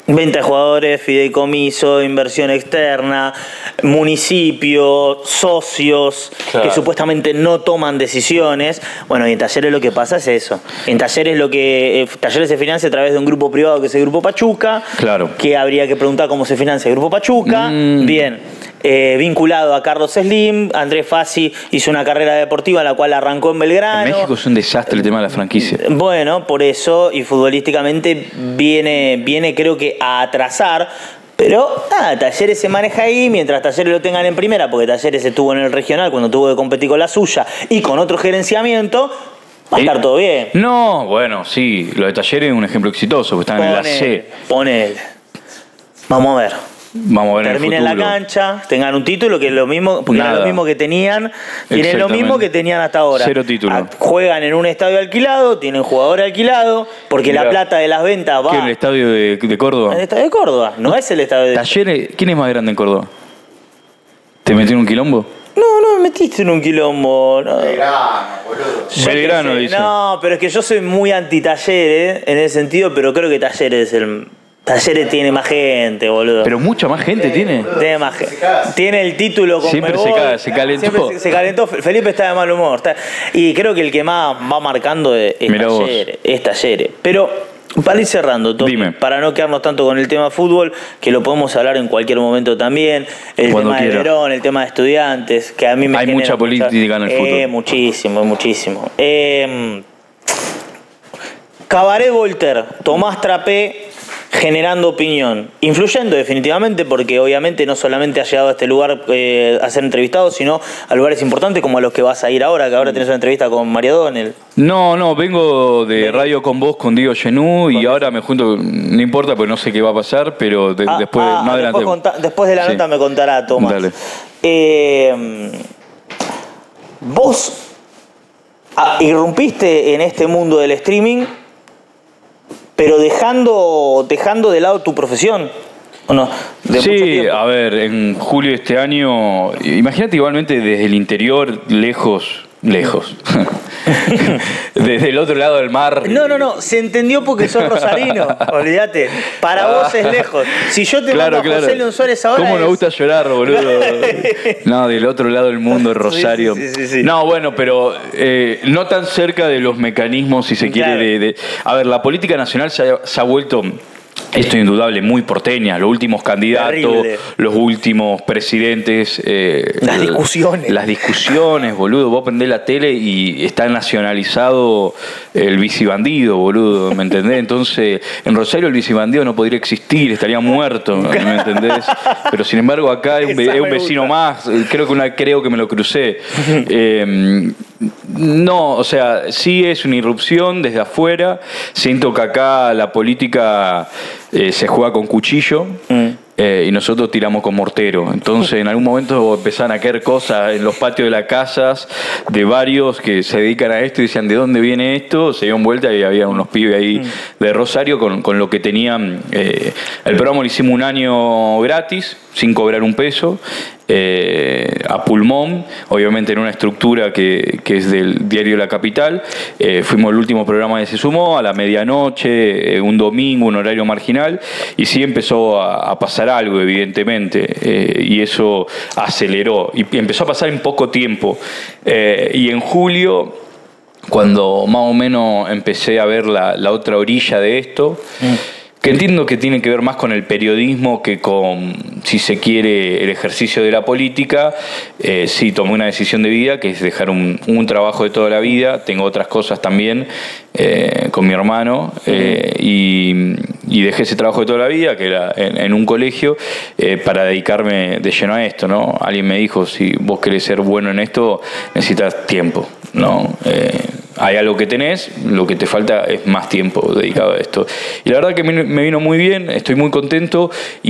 Venta de jugadores, fideicomiso, inversión externa, municipio, socios, claro, que supuestamente no toman decisiones. Bueno, y en Talleres lo que pasa es eso. En Talleres lo que eh, Talleres se financia a través de un grupo privado que es el Grupo Pachuca. Claro. Que habría que preguntar cómo se financia el Grupo Pachuca. Mm. Bien. Eh, vinculado a Carlos Slim, Andrés Fassi hizo una carrera deportiva la cual arrancó en Belgrano. En México es un desastre el tema de la franquicia. Bueno, por eso, y futbolísticamente viene, viene creo que a atrasar. Pero nada, Talleres se maneja ahí, mientras Talleres lo tengan en primera, porque Talleres estuvo en el regional cuando tuvo que competir con la suya y con otro gerenciamiento, va a estar todo bien. No, bueno, sí, lo de Talleres es un ejemplo exitoso, porque están en la C. Ponele. Vamos a ver. Vamos a ver. Terminen en el la cancha, tengan un título que es lo mismo, porque era lo mismo que tenían, tienen lo mismo que tenían hasta ahora. Cero títulos. A, juegan en un estadio alquilado, tienen jugadores alquilados, porque Mirá, la plata de las ventas va. ¿Qué, el estadio de, de Córdoba? El estadio de Córdoba, no es el estadio de. Talleres, ¿quién es más grande en Córdoba? ¿Te metí en un quilombo? No, no me metiste en un quilombo. No. Belgrano, boludo. Belgrano, dice. No, pero es que yo soy muy anti-Talleres en ese sentido, pero creo que Talleres es el. Talleres tiene más gente, boludo. Pero mucha más gente tiene. Tiene más gente. Tiene el título con Siempre se, caga, se calentó. Siempre se, se calentó. Felipe está de mal humor. Está, y creo que el que más va marcando es, es Talleres. Es Talleres. Pero para ir cerrando, Tommy, Dime. para no quedarnos tanto con el tema fútbol, que lo podemos hablar en cualquier momento también. El Cuando tema quiera. de Verón, el tema de estudiantes, que a mí me Hay mucha política mucha, en el fútbol. Eh, muchísimo, muchísimo. Eh, Cabaret Voltaire, Tomás Trapé, generando opinión, influyendo definitivamente, porque obviamente no solamente ha llegado a este lugar eh, a ser entrevistado, sino a lugares importantes como a los que vas a ir ahora, que ahora tenés una entrevista con Mario Donel. No, no, vengo de Radio con Vos con Diego Genú y ahora me junto, no importa porque no sé qué va a pasar, pero de, ah, después, ah, no adelante. Después, conta, después de la nota sí. me contará Tomás. Dale. Eh, vos ah, irrumpiste en este mundo del streaming, pero dejando, dejando de lado tu profesión, ¿o no? De sí, a ver, en julio de este año, imagínate igualmente desde el interior, lejos, lejos, desde el otro lado del mar. No, no, no, se entendió porque sos rosarino, olvídate, para ah, vos es lejos. Si yo te claro, mando a José claro. León Suárez ahora ¿Cómo es... nos gusta llorar, boludo? No, del otro lado del mundo, Rosario. Sí, sí, sí, sí. No, bueno, pero eh, no tan cerca de los mecanismos, si se quiere, claro. de, de... A ver, la política nacional se ha, se ha vuelto... Esto es indudable, muy porteña, los últimos candidatos, Terrible. los últimos presidentes. Eh, las discusiones. Las discusiones, boludo. Vos prendés la tele y está nacionalizado el bicibandido, boludo, ¿me entendés? Entonces, en Rosario el bicibandido no podría existir, estaría muerto, ¿me entendés? Pero sin embargo acá es un, es un vecino más, creo que una creo que me lo crucé. Eh, no, o sea, sí es una irrupción desde afuera. Siento que acá la política... Eh, se juega con cuchillo mm. eh, y nosotros tiramos con mortero. Entonces en algún momento empezaron a caer cosas en los patios de las casas de varios que se dedican a esto y decían ¿de dónde viene esto? Se dieron vuelta y había unos pibes ahí mm. de Rosario con, con lo que tenían. Eh, el programa lo hicimos un año gratis, sin cobrar un peso. Eh, a pulmón, obviamente en una estructura que, que es del diario La Capital. Eh, fuimos el último programa que se sumó a la medianoche, eh, un domingo, un horario marginal, y sí empezó a, a pasar algo, evidentemente, eh, y eso aceleró, y, y empezó a pasar en poco tiempo. Eh, y en julio, cuando más o menos empecé a ver la, la otra orilla de esto, mm. que entiendo que tiene que ver más con el periodismo que con, si se quiere, el ejercicio de la política. Eh, sí, tomé una decisión de vida, que es dejar un, un trabajo de toda la vida. Tengo otras cosas también eh, con mi hermano. Eh, y, y dejé ese trabajo de toda la vida, que era en, en un colegio, eh, para dedicarme de lleno a esto, ¿no? Alguien me dijo, si vos querés ser bueno en esto, necesitas tiempo, ¿no? Eh, hay algo que tenés, lo que te falta es más tiempo dedicado a esto. Y la verdad que me vino muy bien, estoy muy contento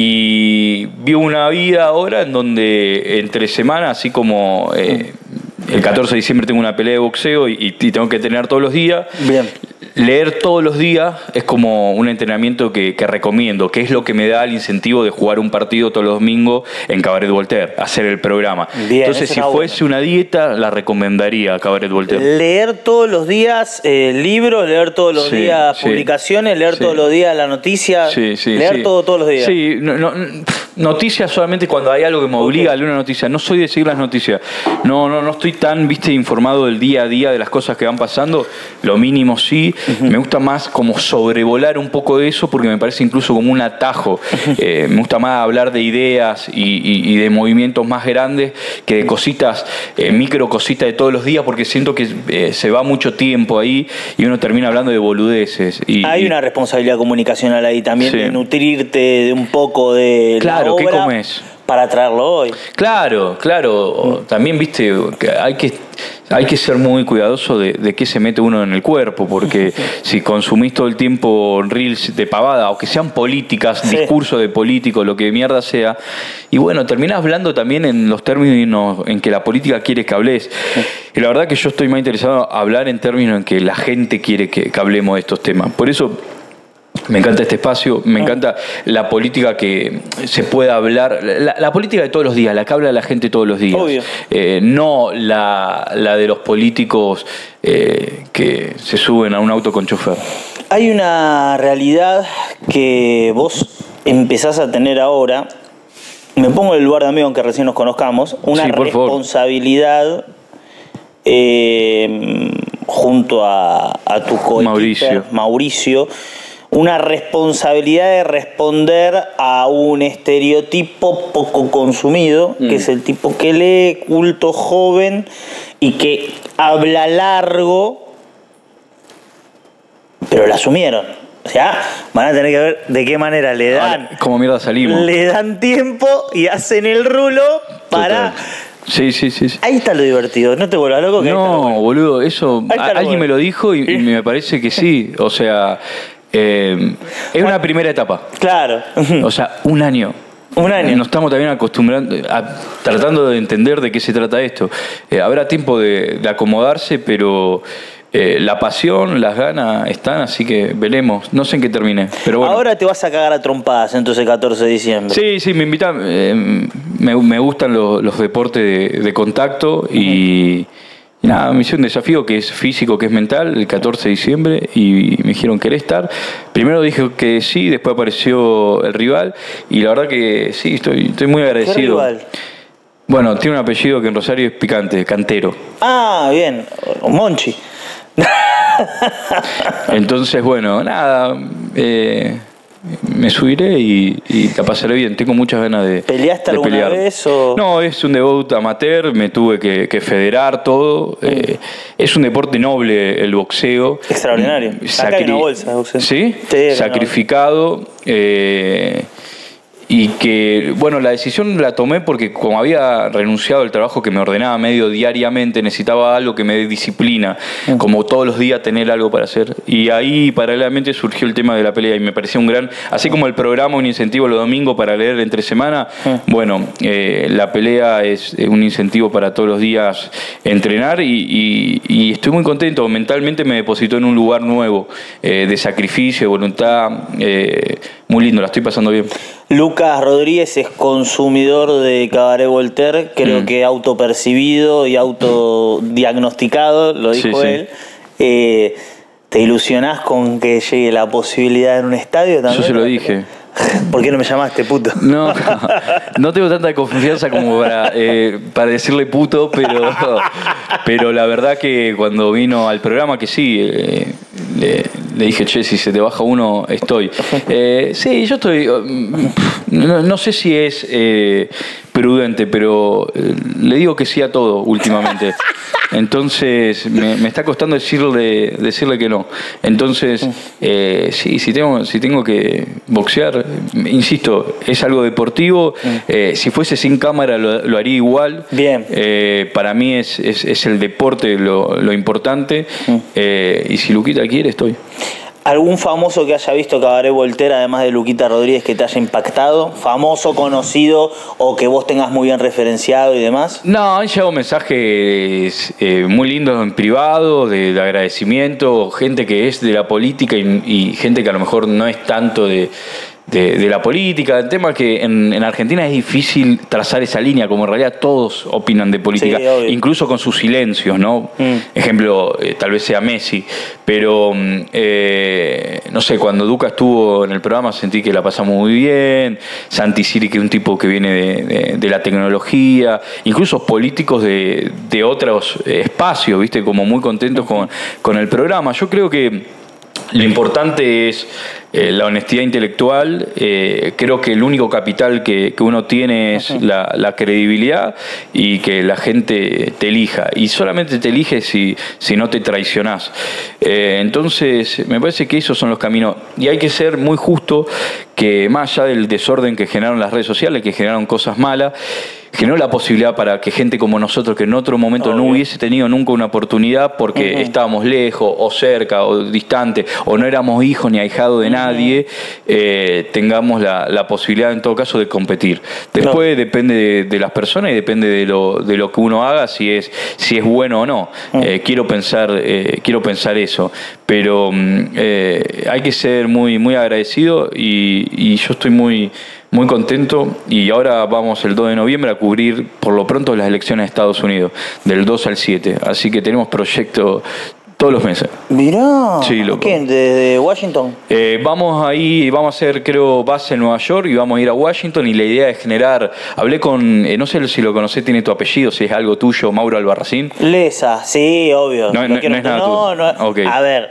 y vivo una vida ahora en donde entre semana, así como eh, el catorce de diciembre tengo una pelea de boxeo y, y tengo que entrenar todos los días. Bien. leer todos los días es como un entrenamiento que, que recomiendo, que es lo que me da el incentivo de jugar un partido todos los domingos en Cabaret Voltaire, hacer el programa. Bien, entonces, si fuese bueno. una dieta, la recomendaría a Cabaret Voltaire. Leer todos los días eh, libros, leer todos los Sí, días sí, publicaciones, leer sí. todos los días la noticia, Sí, sí, leer sí. todo todos los días. Sí, no, no, noticias solamente cuando hay algo que me obliga a leer una noticia. No soy de seguir las noticias. No, no, no estoy tan, viste, informado del día a día de las cosas que van pasando. Lo mínimo sí. Uh-huh. Me gusta más como sobrevolar un poco de eso porque me parece incluso como un atajo. Uh-huh. Eh, me gusta más hablar de ideas y, y, y de movimientos más grandes que de cositas, eh, micro cositas de todos los días, porque siento que eh, se va mucho tiempo ahí y uno termina hablando de boludeces. Y, hay y, una responsabilidad comunicacional ahí también, sí. de nutrirte de un poco de claro, la obra. ¿qué comes? Para traerlo hoy. Claro, claro. Mm. También, viste, que hay que hay que ser muy cuidadoso de, de qué se mete uno en el cuerpo, porque si consumís todo el tiempo reels de pavada, o que sean políticas, sí. discursos de políticos, lo que mierda sea, y bueno, terminás hablando también en los términos en que la política quiere que hables. Sí. Y la verdad que yo estoy más interesado en hablar en términos en que la gente quiere que, que hablemos de estos temas. Por eso me encanta este espacio, me encanta la política que se pueda hablar, la, la política de todos los días, la que habla la gente todos los días. Obvio. Eh, no la, la de los políticos eh, que se suben a un auto con chofer. Hay una realidad que vos empezás a tener ahora, me pongo en el lugar de amigo aunque recién nos conozcamos, una sí, responsabilidad eh, junto a, a tu coequiper Mauricio. Mauricio, una responsabilidad de responder a un estereotipo poco consumido, mm. que es el tipo que lee, culto, joven y que habla largo, pero lo asumieron. O sea, van a tener que ver de qué manera le dan. Ah, como mierda salimos. Le dan tiempo y hacen el rulo para... Total. Sí, sí, sí, sí. Ahí está lo divertido, no te vuelvas loco. Que no, bueno. boludo, eso... A, alguien bueno. me lo dijo y, y me parece que sí. O sea... Eh, es una primera etapa. Claro. O sea, un año. Un año. Nos estamos también acostumbrando, a, tratando de entender de qué se trata esto. Eh, habrá tiempo de, de acomodarse, pero eh, la pasión, las ganas están, así que veremos. No sé en qué termine. Pero bueno. Ahora te vas a cagar a trompadas entonces catorce de diciembre. Sí, sí, me invitan. Eh, me, me gustan los, los deportes de, de contacto y... Uh-huh. Y nada, me hice un desafío que es físico, que es mental, el catorce de diciembre, y me dijeron, ¿querés estar? Primero dije que sí, después apareció el rival, y la verdad que sí, estoy, estoy muy agradecido. ¿Qué rival? Bueno, tiene un apellido que en Rosario es picante, Cantero. Ah, bien, Monchi. Entonces, bueno, nada, eh, me subiré y, y la pasaré bien. Tengo muchas ganas de ¿Peleaste de alguna pelear. vez? O... No, es un debut amateur, me tuve que, que federar todo. Mm. Eh, es un deporte noble el boxeo. Extraordinario. Sacri- Acá hay una bolsa de boxeo. ¿Sí? Sí, sacrificado. Eh, y que, bueno, la decisión la tomé porque como había renunciado al trabajo que me ordenaba medio diariamente, necesitaba algo que me dé disciplina, mm. como todos los días tener algo para hacer. Y ahí paralelamente surgió el tema de la pelea y me parecía un gran, así como el programa un incentivo los domingos para leer entre semana, mm. bueno, eh, la pelea es un incentivo para todos los días entrenar y, y, y estoy muy contento. Mentalmente me depositó en un lugar nuevo, eh, de sacrificio, de voluntad, eh, muy lindo, la estoy pasando bien. Lucas Rodríguez es consumidor de Cabaret Voltaire, creo mm. que autopercibido y autodiagnosticado, lo dijo sí, él. Sí. Eh, ¿Te ilusionás con que llegue la posibilidad en un estadio también? Yo se lo dije. ¿Por qué no me llamaste, puto? No, no, no tengo tanta confianza como para, eh, para decirle puto, pero, pero la verdad que cuando vino al programa, que sí, eh, le, le dije, che, si se te baja uno, estoy. Eh, sí, yo estoy... No, no sé si es eh, prudente, pero eh, le digo que sí a todo últimamente. Entonces, me, me está costando decirle, decirle que no. Entonces, eh, sí, si tengo, si tengo que boxear, insisto, es algo deportivo. Eh, si fuese sin cámara lo, lo haría igual. Bien. Eh, para mí es, es, es el deporte lo, lo importante. Eh, y si Luquita quiere, estoy. ¿Algún famoso que haya visto Cabaret Voltaire, además de Luquita Rodríguez, que te haya impactado? ¿Famoso, conocido o que vos tengas muy bien referenciado y demás? No, han llegado mensajes eh, muy lindos en privado, de, de agradecimiento, gente que es de la política y, y gente que a lo mejor no es tanto de... De, de la política, el tema que en, en Argentina es difícil trazar esa línea, como en realidad todos opinan de política, sí, obvio. Incluso con sus silencios, ¿no? Mm. Ejemplo, eh, tal vez sea Messi, pero eh, no sé, cuando Duca estuvo en el programa sentí que la pasamos muy bien, Santi Siri, que es un tipo que viene de, de, de la tecnología, incluso políticos de, de otros espacios, ¿viste? Como muy contentos con, con el programa. Yo creo que lo importante es eh, la honestidad intelectual. Eh, creo que el único capital que, que uno tiene es la, la credibilidad y que la gente te elija. Y solamente te elige si, si no te traicionás. Eh, entonces, me parece que esos son los caminos. Y hay que ser muy justo que más allá del desorden que generaron las redes sociales, que generaron cosas malas, generó la posibilidad para que gente como nosotros, que en otro momento Obvio. no hubiese tenido nunca una oportunidad porque uh-huh. estábamos lejos o cerca o distante o no éramos hijos ni ahijados de uh-huh. nadie, eh, tengamos la, la posibilidad en todo caso de competir. Después no. depende de, de las personas y depende de lo, de lo que uno haga, si es, si es bueno o no. Uh-huh. Eh, quiero pensar, eh, quiero pensar eso. Pero eh, hay que ser muy, muy agradecido y, y yo estoy muy... Muy contento y ahora vamos el dos de noviembre a cubrir por lo pronto las elecciones de Estados Unidos, del dos al siete. Así que tenemos proyectos todos los meses. Mirá, sí, loco. ¿Quién? ¿Desde Washington? Eh, vamos ahí, vamos a hacer creo base en Nueva York y vamos a ir a Washington y la idea es generar, hablé con, eh, no sé si lo conocés, tiene tu apellido, si es algo tuyo, Mauro Albarracín. Lesa, sí, obvio. No, no, no, no es nada no, no, okay. A ver,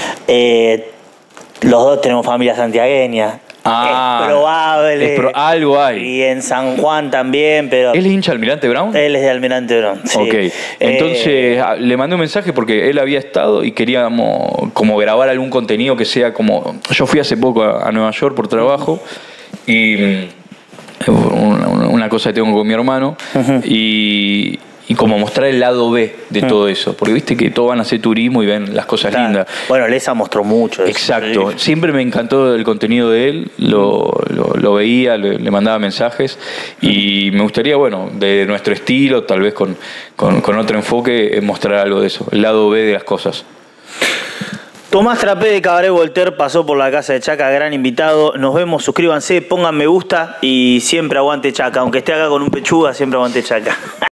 eh, los dos tenemos familia santiagueña. Ah, es probable. Es pro algo hay. Y en San Juan también, pero... ¿Él es hincha de Almirante Brown? Él es de Almirante Brown, sí. Ok, entonces eh... le mandé un mensaje porque él había estado y queríamos como grabar algún contenido que sea como... Yo fui hace poco a, a Nueva York por trabajo y... Una, una cosa que tengo con mi hermano uh-huh. y... Y como mostrar el lado B de mm. todo eso. Porque viste que todos van a hacer turismo y ven las cosas claro. lindas. Bueno, Lesa mostró mucho eso. Exacto. Sí. Siempre me encantó el contenido de él. Lo, lo, lo veía, le, le mandaba mensajes. Y me gustaría, bueno, de nuestro estilo, tal vez con, con, con otro enfoque, mostrar algo de eso. El lado B de las cosas. Tomás Trapé de Cabaret Voltaire pasó por la casa de Chaca, gran invitado. Nos vemos, suscríbanse, pongan me gusta y siempre aguante Chaca. Aunque esté acá con un pechuga, siempre aguante Chaca.